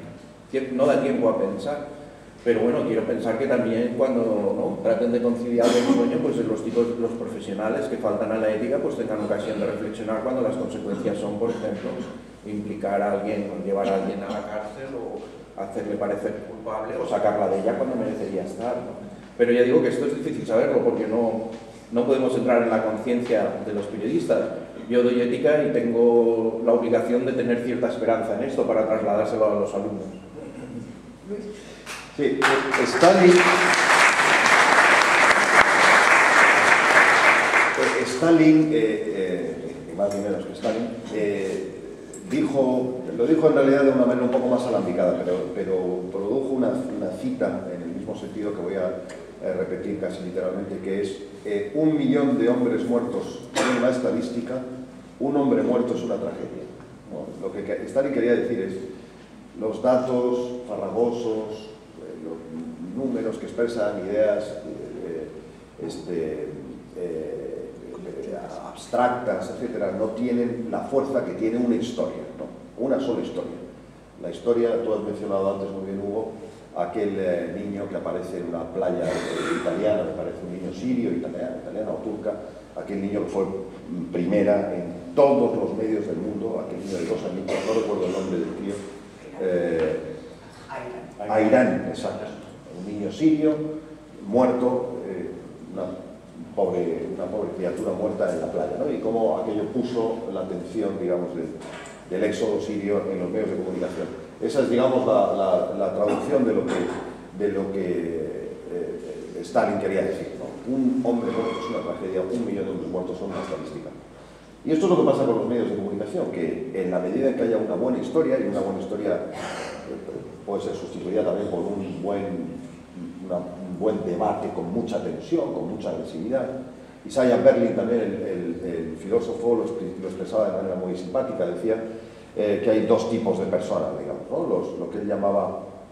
no da tiempo a pensar. Pero bueno, quiero pensar que también cuando ¿no? traten de conciliar el sueño, pues los tipos, los profesionales que faltan a la ética, pues tengan ocasión de reflexionar cuando las consecuencias son, por ejemplo, implicar a alguien, o llevar a alguien a la cárcel, o hacerle parecer culpable, o sacarla de ella cuando merecería estar, ¿no? Pero ya digo que esto es difícil saberlo, porque no, no podemos entrar en la conciencia de los periodistas. Yo doy ética y tengo la obligación de tener cierta esperanza en esto para trasladárselo a los alumnos. Sí, Stalin, Stalin eh, eh, más ni menos que Stalin, eh, dijo, lo dijo en realidad de una manera un poco más alambicada, pero, pero produjo una, una cita en el mismo sentido que voy a eh, repetir casi literalmente, que es eh, un millón de hombres muertos en una estadística, un hombre muerto es una tragedia. ¿No? Lo que Stalin quería decir es, los datos farragosos, los números que expresan ideas eh, este, eh, abstractas, etcétera, no tienen la fuerza que tiene una historia, ¿no? Una sola historia. La historia, tú has mencionado antes muy bien, Hugo, aquel eh, niño que aparece en una playa eh, italiana, me parece un niño sirio, italiano, italiana o turca, aquel niño que fue primera en todos los medios del mundo, aquel niño de dos añitos, no recuerdo el nombre del tío, eh, Airán, exacto. Un niño sirio, muerto, eh, una, pobre, una pobre criatura muerta en la playa, ¿no? Y cómo aquello puso la atención, digamos, del, del éxodo sirio en los medios de comunicación. Esa es, digamos, la, la, la traducción de lo que, de lo que eh, Stalin quería decir, ¿no? Un hombre muerto es una tragedia, un millón de hombres muertos son una estadística. Y esto es lo que pasa con los medios de comunicación, que en la medida en que haya una buena historia, y una buena historia puede ser sustituida también por un buen, una, un buen debate con mucha tensión, con mucha agresividad. Isaiah Berlin también, el, el, el filósofo, lo, lo expresaba de manera muy simpática, decía eh, que hay dos tipos de personas, digamos, ¿no? Los, lo que él llamaba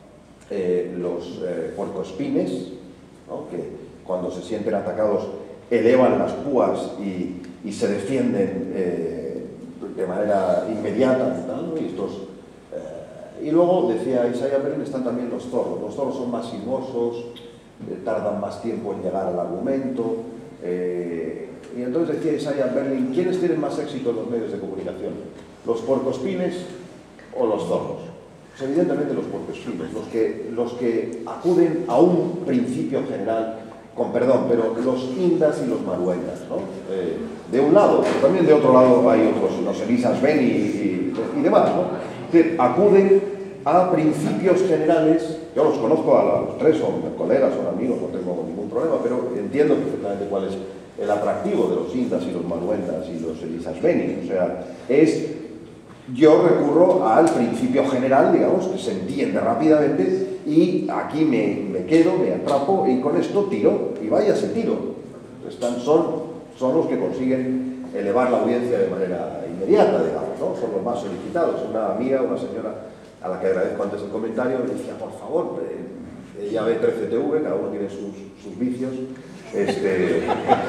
eh, los eh, puercoespines, ¿no? Que cuando se sienten atacados elevan las púas y, y se defienden eh, de manera inmediata, ¿no? Y, estos, eh, y luego, decía Isaiah Berlin, están también los zorros. Los zorros son más sinuosos, eh, tardan más tiempo en llegar al argumento. Eh, y entonces decía Isaiah Berlin, ¿quiénes tienen más éxito en los medios de comunicación? ¿Los puercoespines o los zorros? Pues evidentemente los puercoespines, los que, los que acuden a un principio general, con perdón, pero los indas y los maruendas, ¿no? Eh, de un lado, pero también de otro lado hay otros, los Elisas Beni y, y, y demás, ¿no? Es decir, acuden a principios generales. Yo los conozco a los tres, son colegas, son amigos, no tengo ningún problema, pero entiendo perfectamente cuál es el atractivo de los indas y los maruendas y los Elisas Beni. O sea, es... Yo recurro al principio general, digamos, que se entiende rápidamente, y aquí me, me quedo, me atrapo y con esto tiro, y vaya ese tiro. Están, son, son los que consiguen elevar la audiencia de manera inmediata, digamos, ¿no? Son los más solicitados. Una amiga, una señora a la que agradezco antes el comentario, me decía, por favor, eh, ella ve trece T V, cada uno tiene sus, sus vicios, este,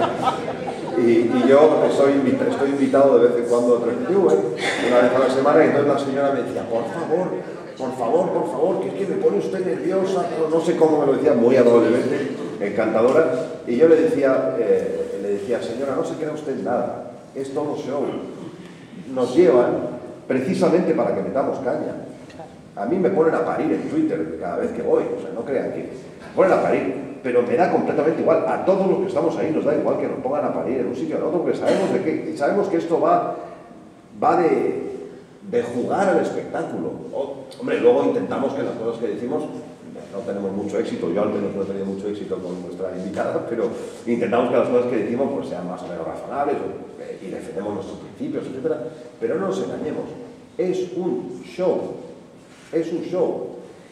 y, y yo soy, estoy invitado de vez en cuando a trece T V, una vez a la semana, y entonces la señora me decía, por favor, por favor, por favor, que es que me pone usted nerviosa, no sé cómo me lo decía, muy amablemente, encantadora, y yo le decía, eh, le decía, señora, no se crea usted nada, es todo show, nos llevan precisamente para que metamos caña. A mí me ponen a parir en Twitter cada vez que voy, o sea, no crean que me ponen a parir, pero me da completamente igual. A todos los que estamos ahí nos da igual que nos pongan a parir en un sitio o en otro, porque sabemos, de que, sabemos que esto va, va de, de jugar al espectáculo. O, hombre, luego intentamos que las cosas que decimos, no tenemos mucho éxito, yo al menos no he tenido mucho éxito con nuestra invitada, pero intentamos que las cosas que decimos pues, sean más o menos razonables y defendemos nuestros principios, etcétera. Pero no nos engañemos, es un show, es un show.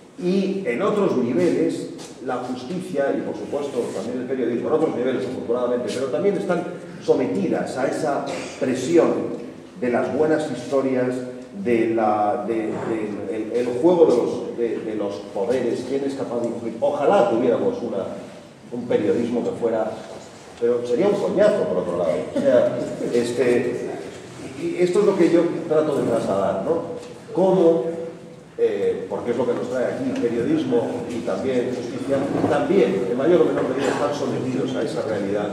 Y en otros niveles, la justicia y, por supuesto, también el periodismo, en otros niveles, afortunadamente, pero también están sometidas a esa presión de las buenas historias, de la, de, de, el, el juego de los, de, de los poderes, quién es capaz de influir. Ojalá tuviéramos una, un periodismo que fuera... Pero sería un coñazo, por otro lado. O sea, este, y esto es lo que yo trato de trasladar, ¿no? Cómo... Eh, porque es lo que nos trae aquí, periodismo y también justicia, también, en mayor o menor medida, están sometidos a esa realidad,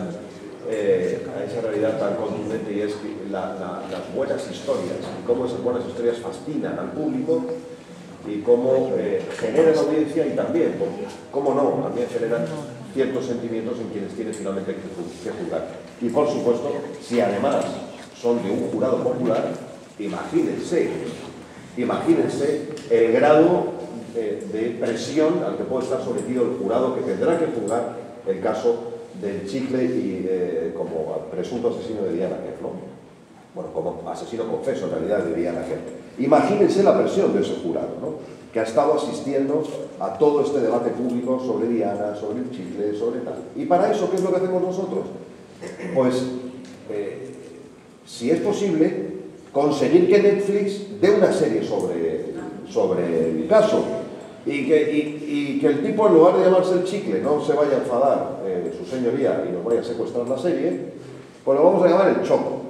eh, a esa realidad tan contundente, y es que la, la, las buenas historias, y cómo esas buenas historias fascinan al público, y cómo eh, generan audiencia, y también, cómo no, también generan ciertos sentimientos en quienes tienen finalmente que, que juzgar. Y por supuesto, si además son de un jurado popular, imagínense, Imagínense el grado de, de presión al que puede estar sometido el jurado, que tendrá que juzgar el caso del chicle y eh, como presunto asesino de Diana Kerr, ¿no? Bueno, como asesino confeso en realidad de Diana Kerr. Imagínense la presión de ese jurado, ¿no? Que ha estado asistiendo a todo este debate público sobre Diana, sobre el chicle, sobre tal. Y para eso, ¿qué es lo que hacemos nosotros? Pues, eh, si es posible, conseguir que Netflix dé una serie sobre, sobre el caso, y que, y, y que el tipo, en lugar de llamarse el chicle, no se vaya a enfadar eh, su señoría y nos vaya a secuestrar la serie, pues lo vamos a llamar el Choco.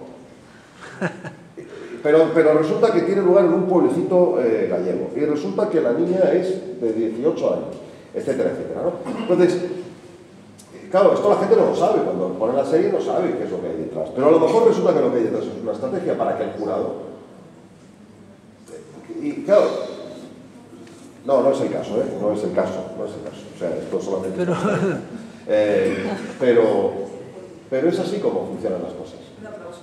Pero, pero resulta que tiene lugar en un pueblecito eh, gallego, y resulta que la niña es de dieciocho años, etcétera, etcétera, ¿no? Entonces, claro, esto la gente no lo sabe, cuando ponen la serie no sabe qué es lo que hay detrás, pero a lo mejor resulta que lo que hay detrás es una estrategia para que el jurado... Y claro, no, no es el caso, ¿eh? No es el caso, no es el caso, o sea, esto solamente... Pero, eh, pero, pero es así como funcionan las cosas. Un aplauso.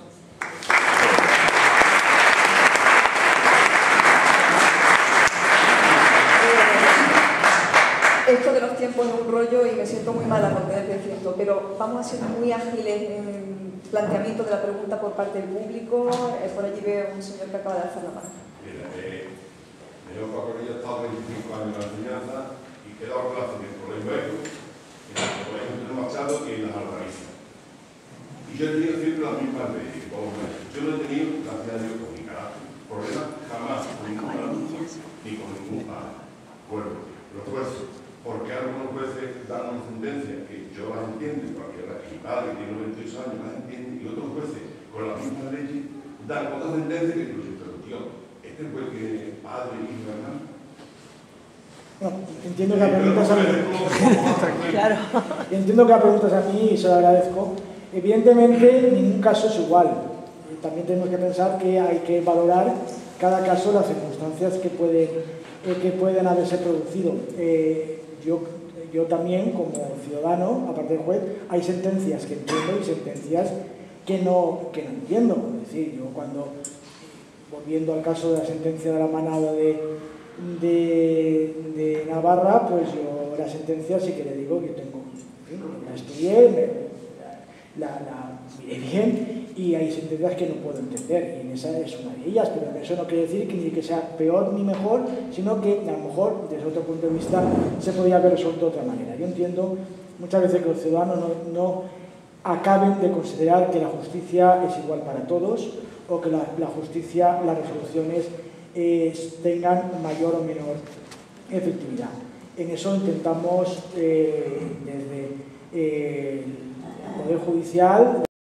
Esto de los tiempos es un rollo y me siento muy mala con tener que decir esto, pero vamos a ser muy ágiles en el planteamiento de la pregunta por parte del público. Eh, por allí veo un señor que acaba de alzar la mano. Mira, eh, yo Paco ya he estado veinticinco años en la enseñanza y he dado clases en el colegio ECO, en el colegio Antonio Machado y en las Albarizas. Y yo he tenido siempre las mismas leyes. Yo no he tenido, gracias a Dios, con mi carácter, problemas jamás con ningún alumno ni con ningún padre. Bueno, los jueces, porque algunos jueces dan una sentencia que yo las entiendo, cualquiera, mi padre que tiene noventa y ocho años las entiende, y otros jueces con la misma ley dan otra sentencia que incluso interrupción. Este juez que padre y hijo hermano. No, entiendo que la preguntas a mí. Claro. Entiendo que la preguntas a mí y se lo agradezco. Evidentemente, ningún caso es igual. También tenemos que pensar que hay que valorar cada caso las circunstancias que pueden, eh, que pueden haberse producido. Eh, yo, yo también, como ciudadano, aparte del juez, hay sentencias que entiendo y sentencias que no, que no entiendo. Es decir, yo cuando, volviendo al caso de la sentencia de la manada de, de, de Navarra, pues yo la sentencia sí que le digo que tengo, en fin, la estudié, me, la, la miré bien, y hay sentencias que no puedo entender, y en esa es una de ellas, pero eso no quiere decir que ni que sea peor ni mejor, sino que a lo mejor, desde otro punto de vista, se podría haber resuelto de otra manera. Yo entiendo muchas veces que los ciudadanos no, no acaben de considerar que la justicia es igual para todos, o que la, la justicia, las resoluciones eh, tengan mayor o menor efectividad. En eso intentamos, eh, desde eh, el Poder Judicial,